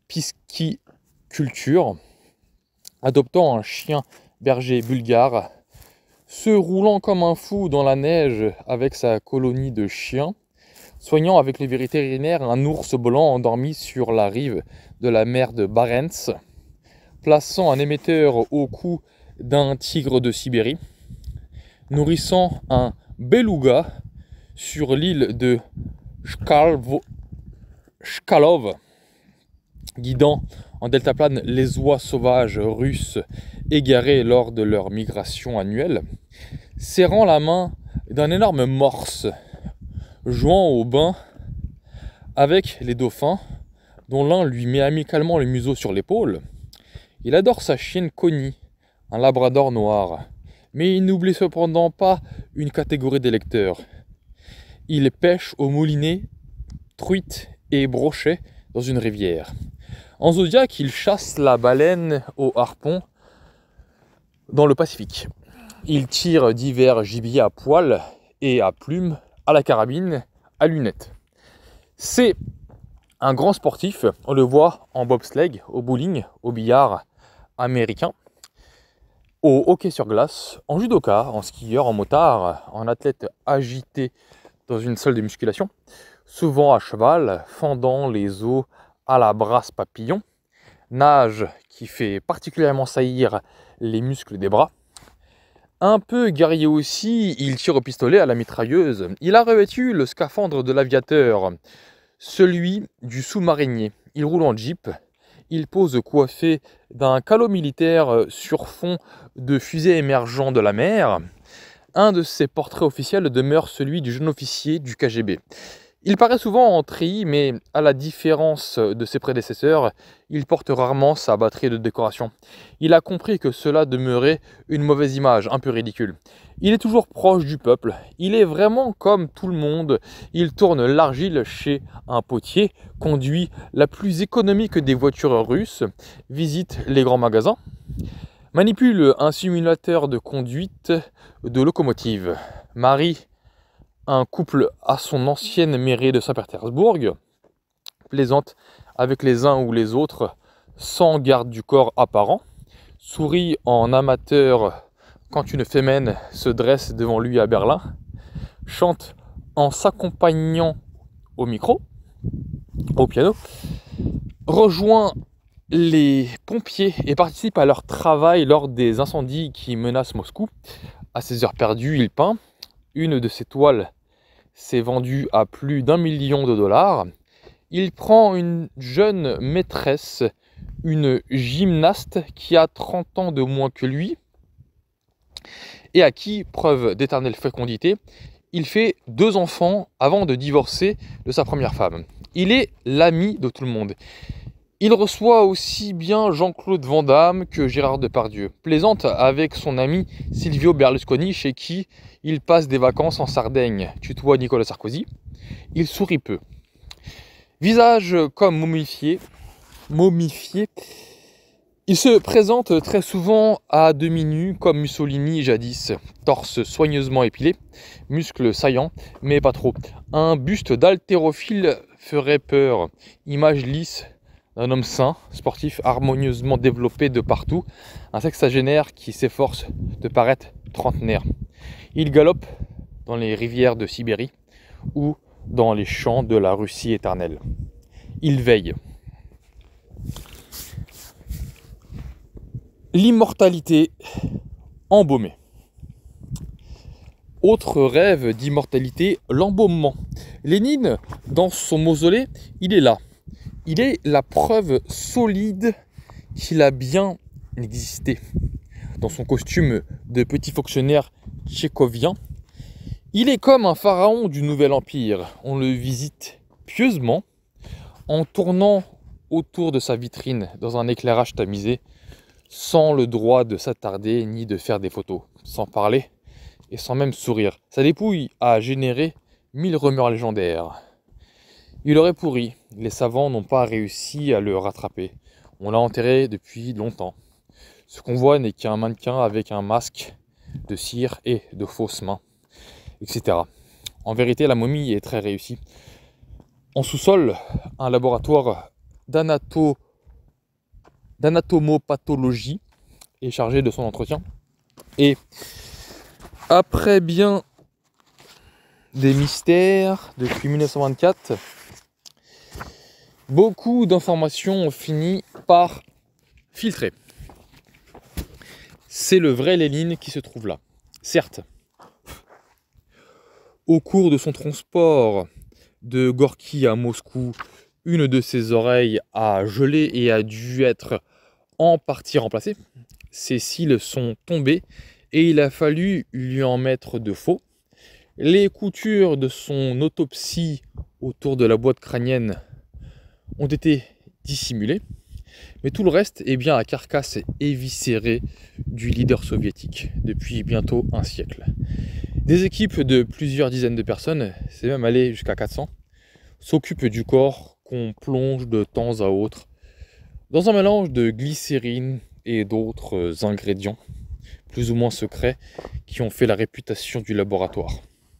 pisciculture, adoptant un chien berger bulgare, se roulant comme un fou dans la neige avec sa colonie de chiens, soignant avec les vétérinaires un ours blanc endormi sur la rive de la mer de Barents, plaçant un émetteur au cou d'un tigre de Sibérie, nourrissant un beluga sur l'île de Chkalvo, Chkalov, guidant en deltaplane les oies sauvages russes égarés lors de leur migration annuelle, serrant la main d'un énorme morse, jouant au bain avec les dauphins, dont l'un lui met amicalement le museau sur l'épaule. Il adore sa chienne Connie, un labrador noir, mais il n'oublie cependant pas une catégorie d'électeurs. Il pêche au moulinet, truites et brochets dans une rivière. En zodiaque, il chasse la baleine au harpon dans le Pacifique. Il tire divers gibiers à poil et à plumes, à la carabine, à lunettes. C'est un grand sportif, on le voit en bobsleigh, au bowling, au billard américain, au hockey sur glace, en judoka, en skieur, en motard, en athlète agité dans une salle de musculation, souvent à cheval, fendant les os à la brasse papillon, nage qui fait particulièrement saillir les muscles des bras. Un peu guerrier aussi, il tire au pistolet à la mitrailleuse. Il a revêtu le scaphandre de l'aviateur, celui du sous-marinier. Il roule en jeep, il pose coiffé d'un calot militaire sur fond de fusée émergeant de la mer. Un de ses portraits officiels demeure celui du jeune officier du K G B. Il paraît souvent en treillis, mais à la différence de ses prédécesseurs, il porte rarement sa batterie de décoration. Il a compris que cela demeurait une mauvaise image, un peu ridicule. Il est toujours proche du peuple, il est vraiment comme tout le monde. Il tourne l'argile chez un potier, conduit la plus économique des voitures russes, visite les grands magasins, manipule un simulateur de conduite de locomotive, marie un couple à son ancienne mairie de Saint-Pétersbourg, plaisante avec les uns ou les autres sans garde du corps apparent, sourit en amateur quand une fémène se dresse devant lui à Berlin, chante en s'accompagnant au micro, au piano, rejoint les pompiers et participe à leur travail lors des incendies qui menacent Moscou. À ses heures perdues, il peint. Une de ses toiles s'est vendue à plus d'un million de dollars. Il prend une jeune maîtresse, une gymnaste qui a trente ans de moins que lui et à qui, preuve d'éternelle fécondité, il fait deux enfants avant de divorcer de sa première femme. Il est l'ami de tout le monde. Il reçoit aussi bien Jean-Claude Van Damme que Gérard Depardieu. Plaisante avec son ami Silvio Berlusconi, chez qui il passe des vacances en Sardaigne, tutoie Nicolas Sarkozy. Il sourit peu. Visage comme momifié, momifié, il se présente très souvent à demi nu comme Mussolini jadis. Torse soigneusement épilé, muscles saillants, mais pas trop. Un buste d'haltérophile ferait peur. Image lisse d'un homme sain, sportif, harmonieusement développé de partout, un sexagénaire qui s'efforce de paraître trentenaire. Il galope dans les rivières de Sibérie ou dans les champs de la Russie éternelle. Il veille. L'immortalité embaumée. Autre rêve d'immortalité, l'embaumement. Lénine, dans son mausolée, il est là. Il est la preuve solide qu'il a bien existé. Dans son costume de petit fonctionnaire tchécovien, il est comme un pharaon du Nouvel Empire. On le visite pieusement en tournant autour de sa vitrine dans un éclairage tamisé, sans le droit de s'attarder ni de faire des photos, sans parler et sans même sourire. Sa dépouille a généré mille rumeurs légendaires. Il aurait pourri, les savants n'ont pas réussi à le rattraper. On l'a enterré depuis longtemps. Ce qu'on voit n'est qu'un mannequin avec un masque de cire et de fausses mains, et cetera. En vérité, la momie est très réussie. En sous-sol, un laboratoire d'anato, d'anatomopathologie est chargé de son entretien. Et après bien des mystères depuis mille neuf cent vingt-quatre, beaucoup d'informations ont fini par filtrer. C'est le vrai Lénine qui se trouve là. Certes, au cours de son transport de Gorky à Moscou, une de ses oreilles a gelé et a dû être en partie remplacée. Ses cils sont tombés et il a fallu lui en mettre de faux. Les coutures de son autopsie autour de la boîte crânienne ont été dissimulées, mais tout le reste est bien la carcasse éviscérée du leader soviétique depuis bientôt un siècle. Des équipes de plusieurs dizaines de personnes, c'est même allé jusqu'à quatre cents, s'occupent du corps qu'on plonge de temps à autre dans un mélange de glycérine et d'autres ingrédients plus ou moins secrets qui ont fait la réputation du laboratoire.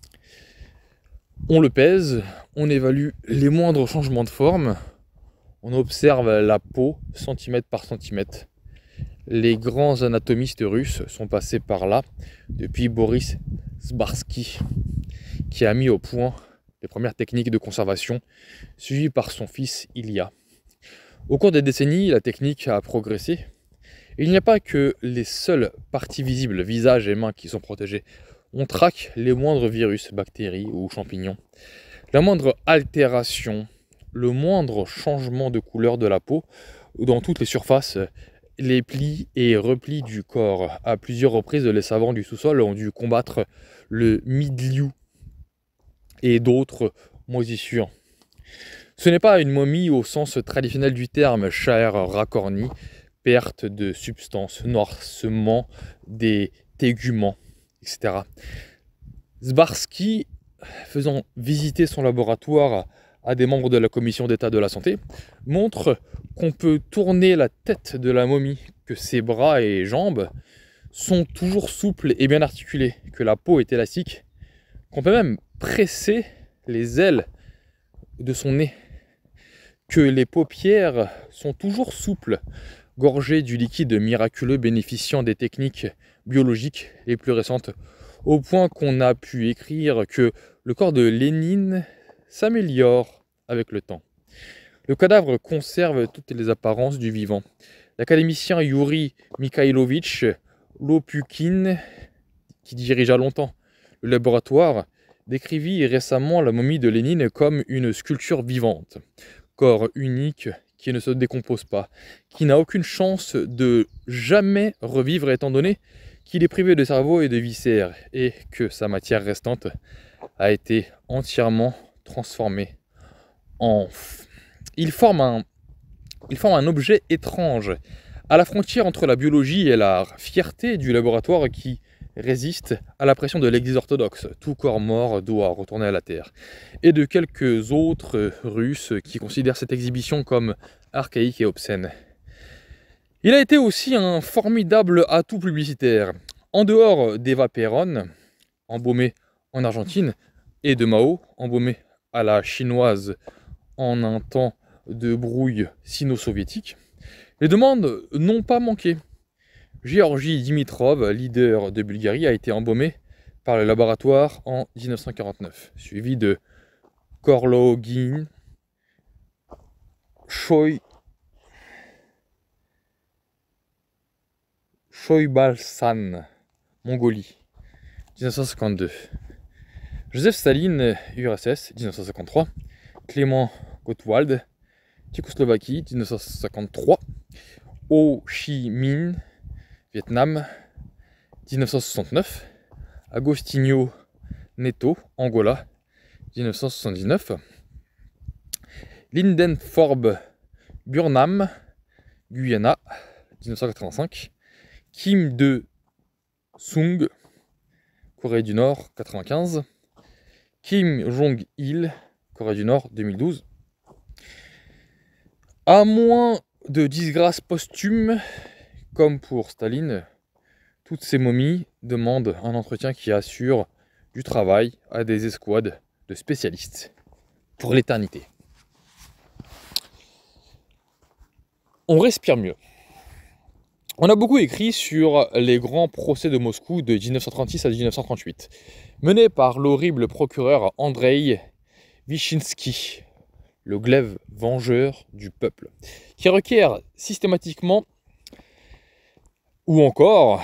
On le pèse, on évalue les moindres changements de forme, on observe la peau centimètre par centimètre. Les grands anatomistes russes sont passés par là depuis Boris Zbarsky, qui a mis au point les premières techniques de conservation, suivies par son fils Ilya. Au cours des décennies, la technique a progressé. Il n'y a pas que les seules parties visibles, visage et mains, qui sont protégées. On traque les moindres virus, bactéries ou champignons. La moindre altération, le moindre changement de couleur de la peau, dans toutes les surfaces, les plis et replis du corps. À plusieurs reprises, les savants du sous-sol ont dû combattre le milieu et d'autres moisissure. Ce n'est pas une momie au sens traditionnel du terme, chair racornie, perte de substance, noircement des téguments, et cetera. Zbarski, faisant visiter son laboratoire à des membres de la commission d'état de la santé, montre qu'on peut tourner la tête de la momie, que ses bras et jambes sont toujours souples et bien articulés, que la peau est élastique, qu'on peut même presser les ailes de son nez, que les paupières sont toujours souples, gorgées du liquide miraculeux bénéficiant des techniques biologiques les plus récentes, au point qu'on a pu écrire que le corps de Lénine s'améliore avec le temps. Le cadavre conserve toutes les apparences du vivant. L'académicien Yuri Mikhailovitch Lopukhin, qui dirigea longtemps le laboratoire, décrivit récemment la momie de Lénine comme une sculpture vivante, corps unique qui ne se décompose pas, qui n'a aucune chance de jamais revivre étant donné qu'il est privé de cerveau et de viscères et que sa matière restante a été entièrement transformée en... Il forme un, il forme un objet étrange, à la frontière entre la biologie et l'art, fierté du laboratoire qui résiste à la pression de l'église orthodoxe, tout corps mort doit retourner à la terre, et de quelques autres Russes qui considèrent cette exhibition comme archaïque et obscène. Il a été aussi un formidable atout publicitaire. En dehors d'Eva Perón, embaumée en Argentine, et de Mao, embaumé à la chinoise en un temps de brouille sino-soviétique, les demandes n'ont pas manqué. Georgi Dimitrov, leader de Bulgarie, a été embaumé par le laboratoire en mille neuf cent quarante-neuf, suivi de Korlogin, Choi, Choibalsan, Mongolie, mille neuf cent cinquante-deux. Joseph Staline, U R S S, mille neuf cent cinquante-trois. Clément Gottwald, Tchécoslovaquie, mille neuf cent cinquante-trois. Ho Chi Minh, Vietnam, mille neuf cent soixante-neuf. Agostinho Neto, Angola, mille neuf cent soixante-dix-neuf. Linden Forbes Burnham, Guyana, mille neuf cent quatre-vingt-cinq. Kim De-sung, Corée du Nord, quatre-vingt-quinze. Kim Jong-il, Corée du Nord, deux mille douze. À moins de disgrâce posthume, comme pour Staline, toutes ces momies demandent un entretien qui assure du travail à des escouades de spécialistes pour l'éternité. On respire mieux. On a beaucoup écrit sur les grands procès de Moscou de mille neuf cent trente-six à mille neuf cent trente-huit, menés par l'horrible procureur Andrei Vichinsky, le glaive vengeur du peuple, qui requiert systématiquement, ou encore,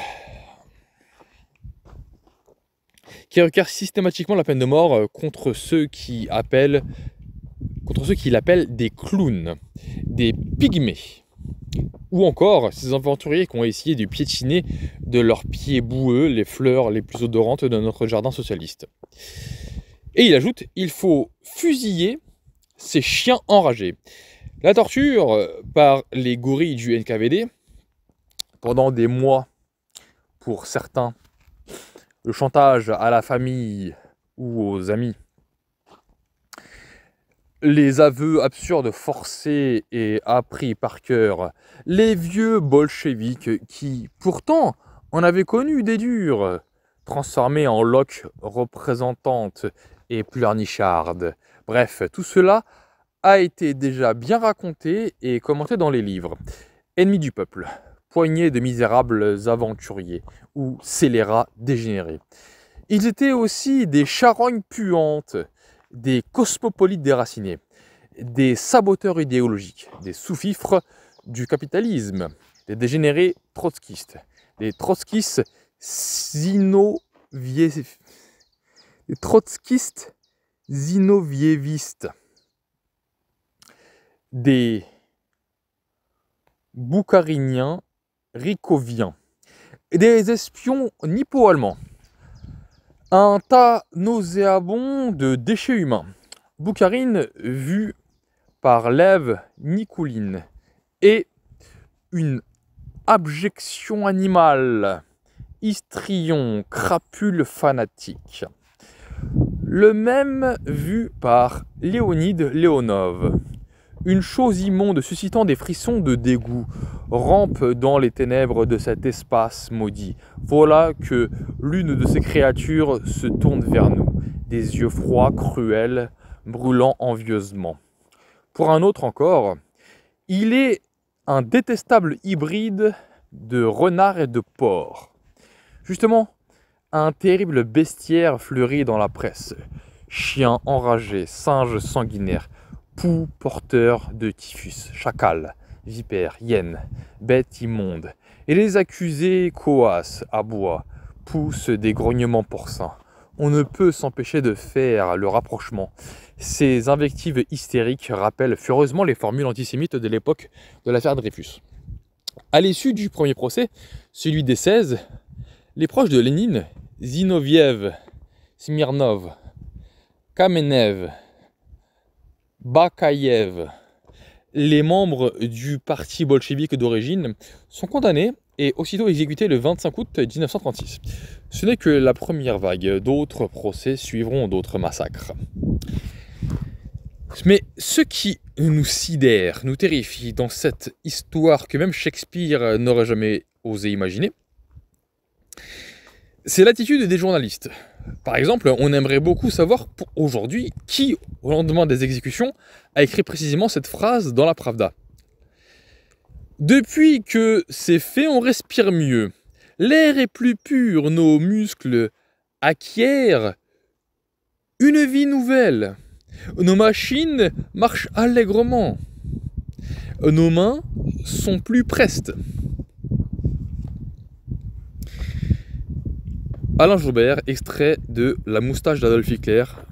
qui requiert systématiquement la peine de mort contre ceux qui appellent, contre ceux qui l'appellent des clowns, des pygmées. Ou encore ces aventuriers qui ont essayé de piétiner de leurs pieds boueux les fleurs les plus odorantes de notre jardin socialiste. Et il ajoute, il faut fusiller ces chiens enragés. La torture par les gorilles du N K V D, pendant des mois pour certains, le chantage à la famille ou aux amis, les aveux absurdes forcés et appris par cœur, les vieux bolcheviks qui, pourtant, en avaient connu des durs, transformés en loques représentantes et pleurnichardes. Bref, tout cela a été déjà bien raconté et commenté dans les livres. Ennemis du peuple, poignée de misérables aventuriers ou scélérats dégénérés. Ils étaient aussi des charognes puantes, des cosmopolites déracinés, des saboteurs idéologiques, des sous-fifres du capitalisme, des dégénérés trotskistes, des trotskistes zinoviévistes, des trotskistes zinoviévistes, des boukariniens rikoviens, et des espions nippo-allemands. Un tas nauséabond de déchets humains, Boukharine vue par Lev Nikulin et une abjection animale, histrion, crapule fanatique. Le même vu par Léonide Léonov. Une chose immonde suscitant des frissons de dégoût rampe dans les ténèbres de cet espace maudit. Voilà que l'une de ces créatures se tourne vers nous, des yeux froids, cruels, brûlant envieusement. Pour un autre encore, il est un détestable hybride de renard et de porc. Justement, un terrible bestiaire fleurit dans la presse. Chien enragé, singe sanguinaire, poux porteur de typhus, chacal, vipère, hyène, bête immonde. Et les accusés coassent, aboient, poussent des grognements porcins. On ne peut s'empêcher de faire le rapprochement. Ces invectives hystériques rappellent furieusement les formules antisémites de l'époque de l'affaire Dreyfus. À l'issue du premier procès, celui des seize, les proches de Lénine, Zinoviev, Smirnov, Kamenev, Bakayev, les membres du parti bolchevique d'origine, sont condamnés et aussitôt exécutés le vingt-cinq août mille neuf cent trente-six. Ce n'est que la première vague, d'autres procès suivront, d'autres massacres. Mais ce qui nous sidère, nous terrifie dans cette histoire que même Shakespeare n'aurait jamais osé imaginer, c'est l'attitude des journalistes. Par exemple, on aimerait beaucoup savoir aujourd'hui qui, au lendemain des exécutions, a écrit précisément cette phrase dans la Pravda. Depuis que c'est fait, on respire mieux. L'air est plus pur, nos muscles acquièrent une vie nouvelle. Nos machines marchent allègrement. Nos mains sont plus prestes. Alain Joubert, extrait de La moustache d'Adolf Hitler,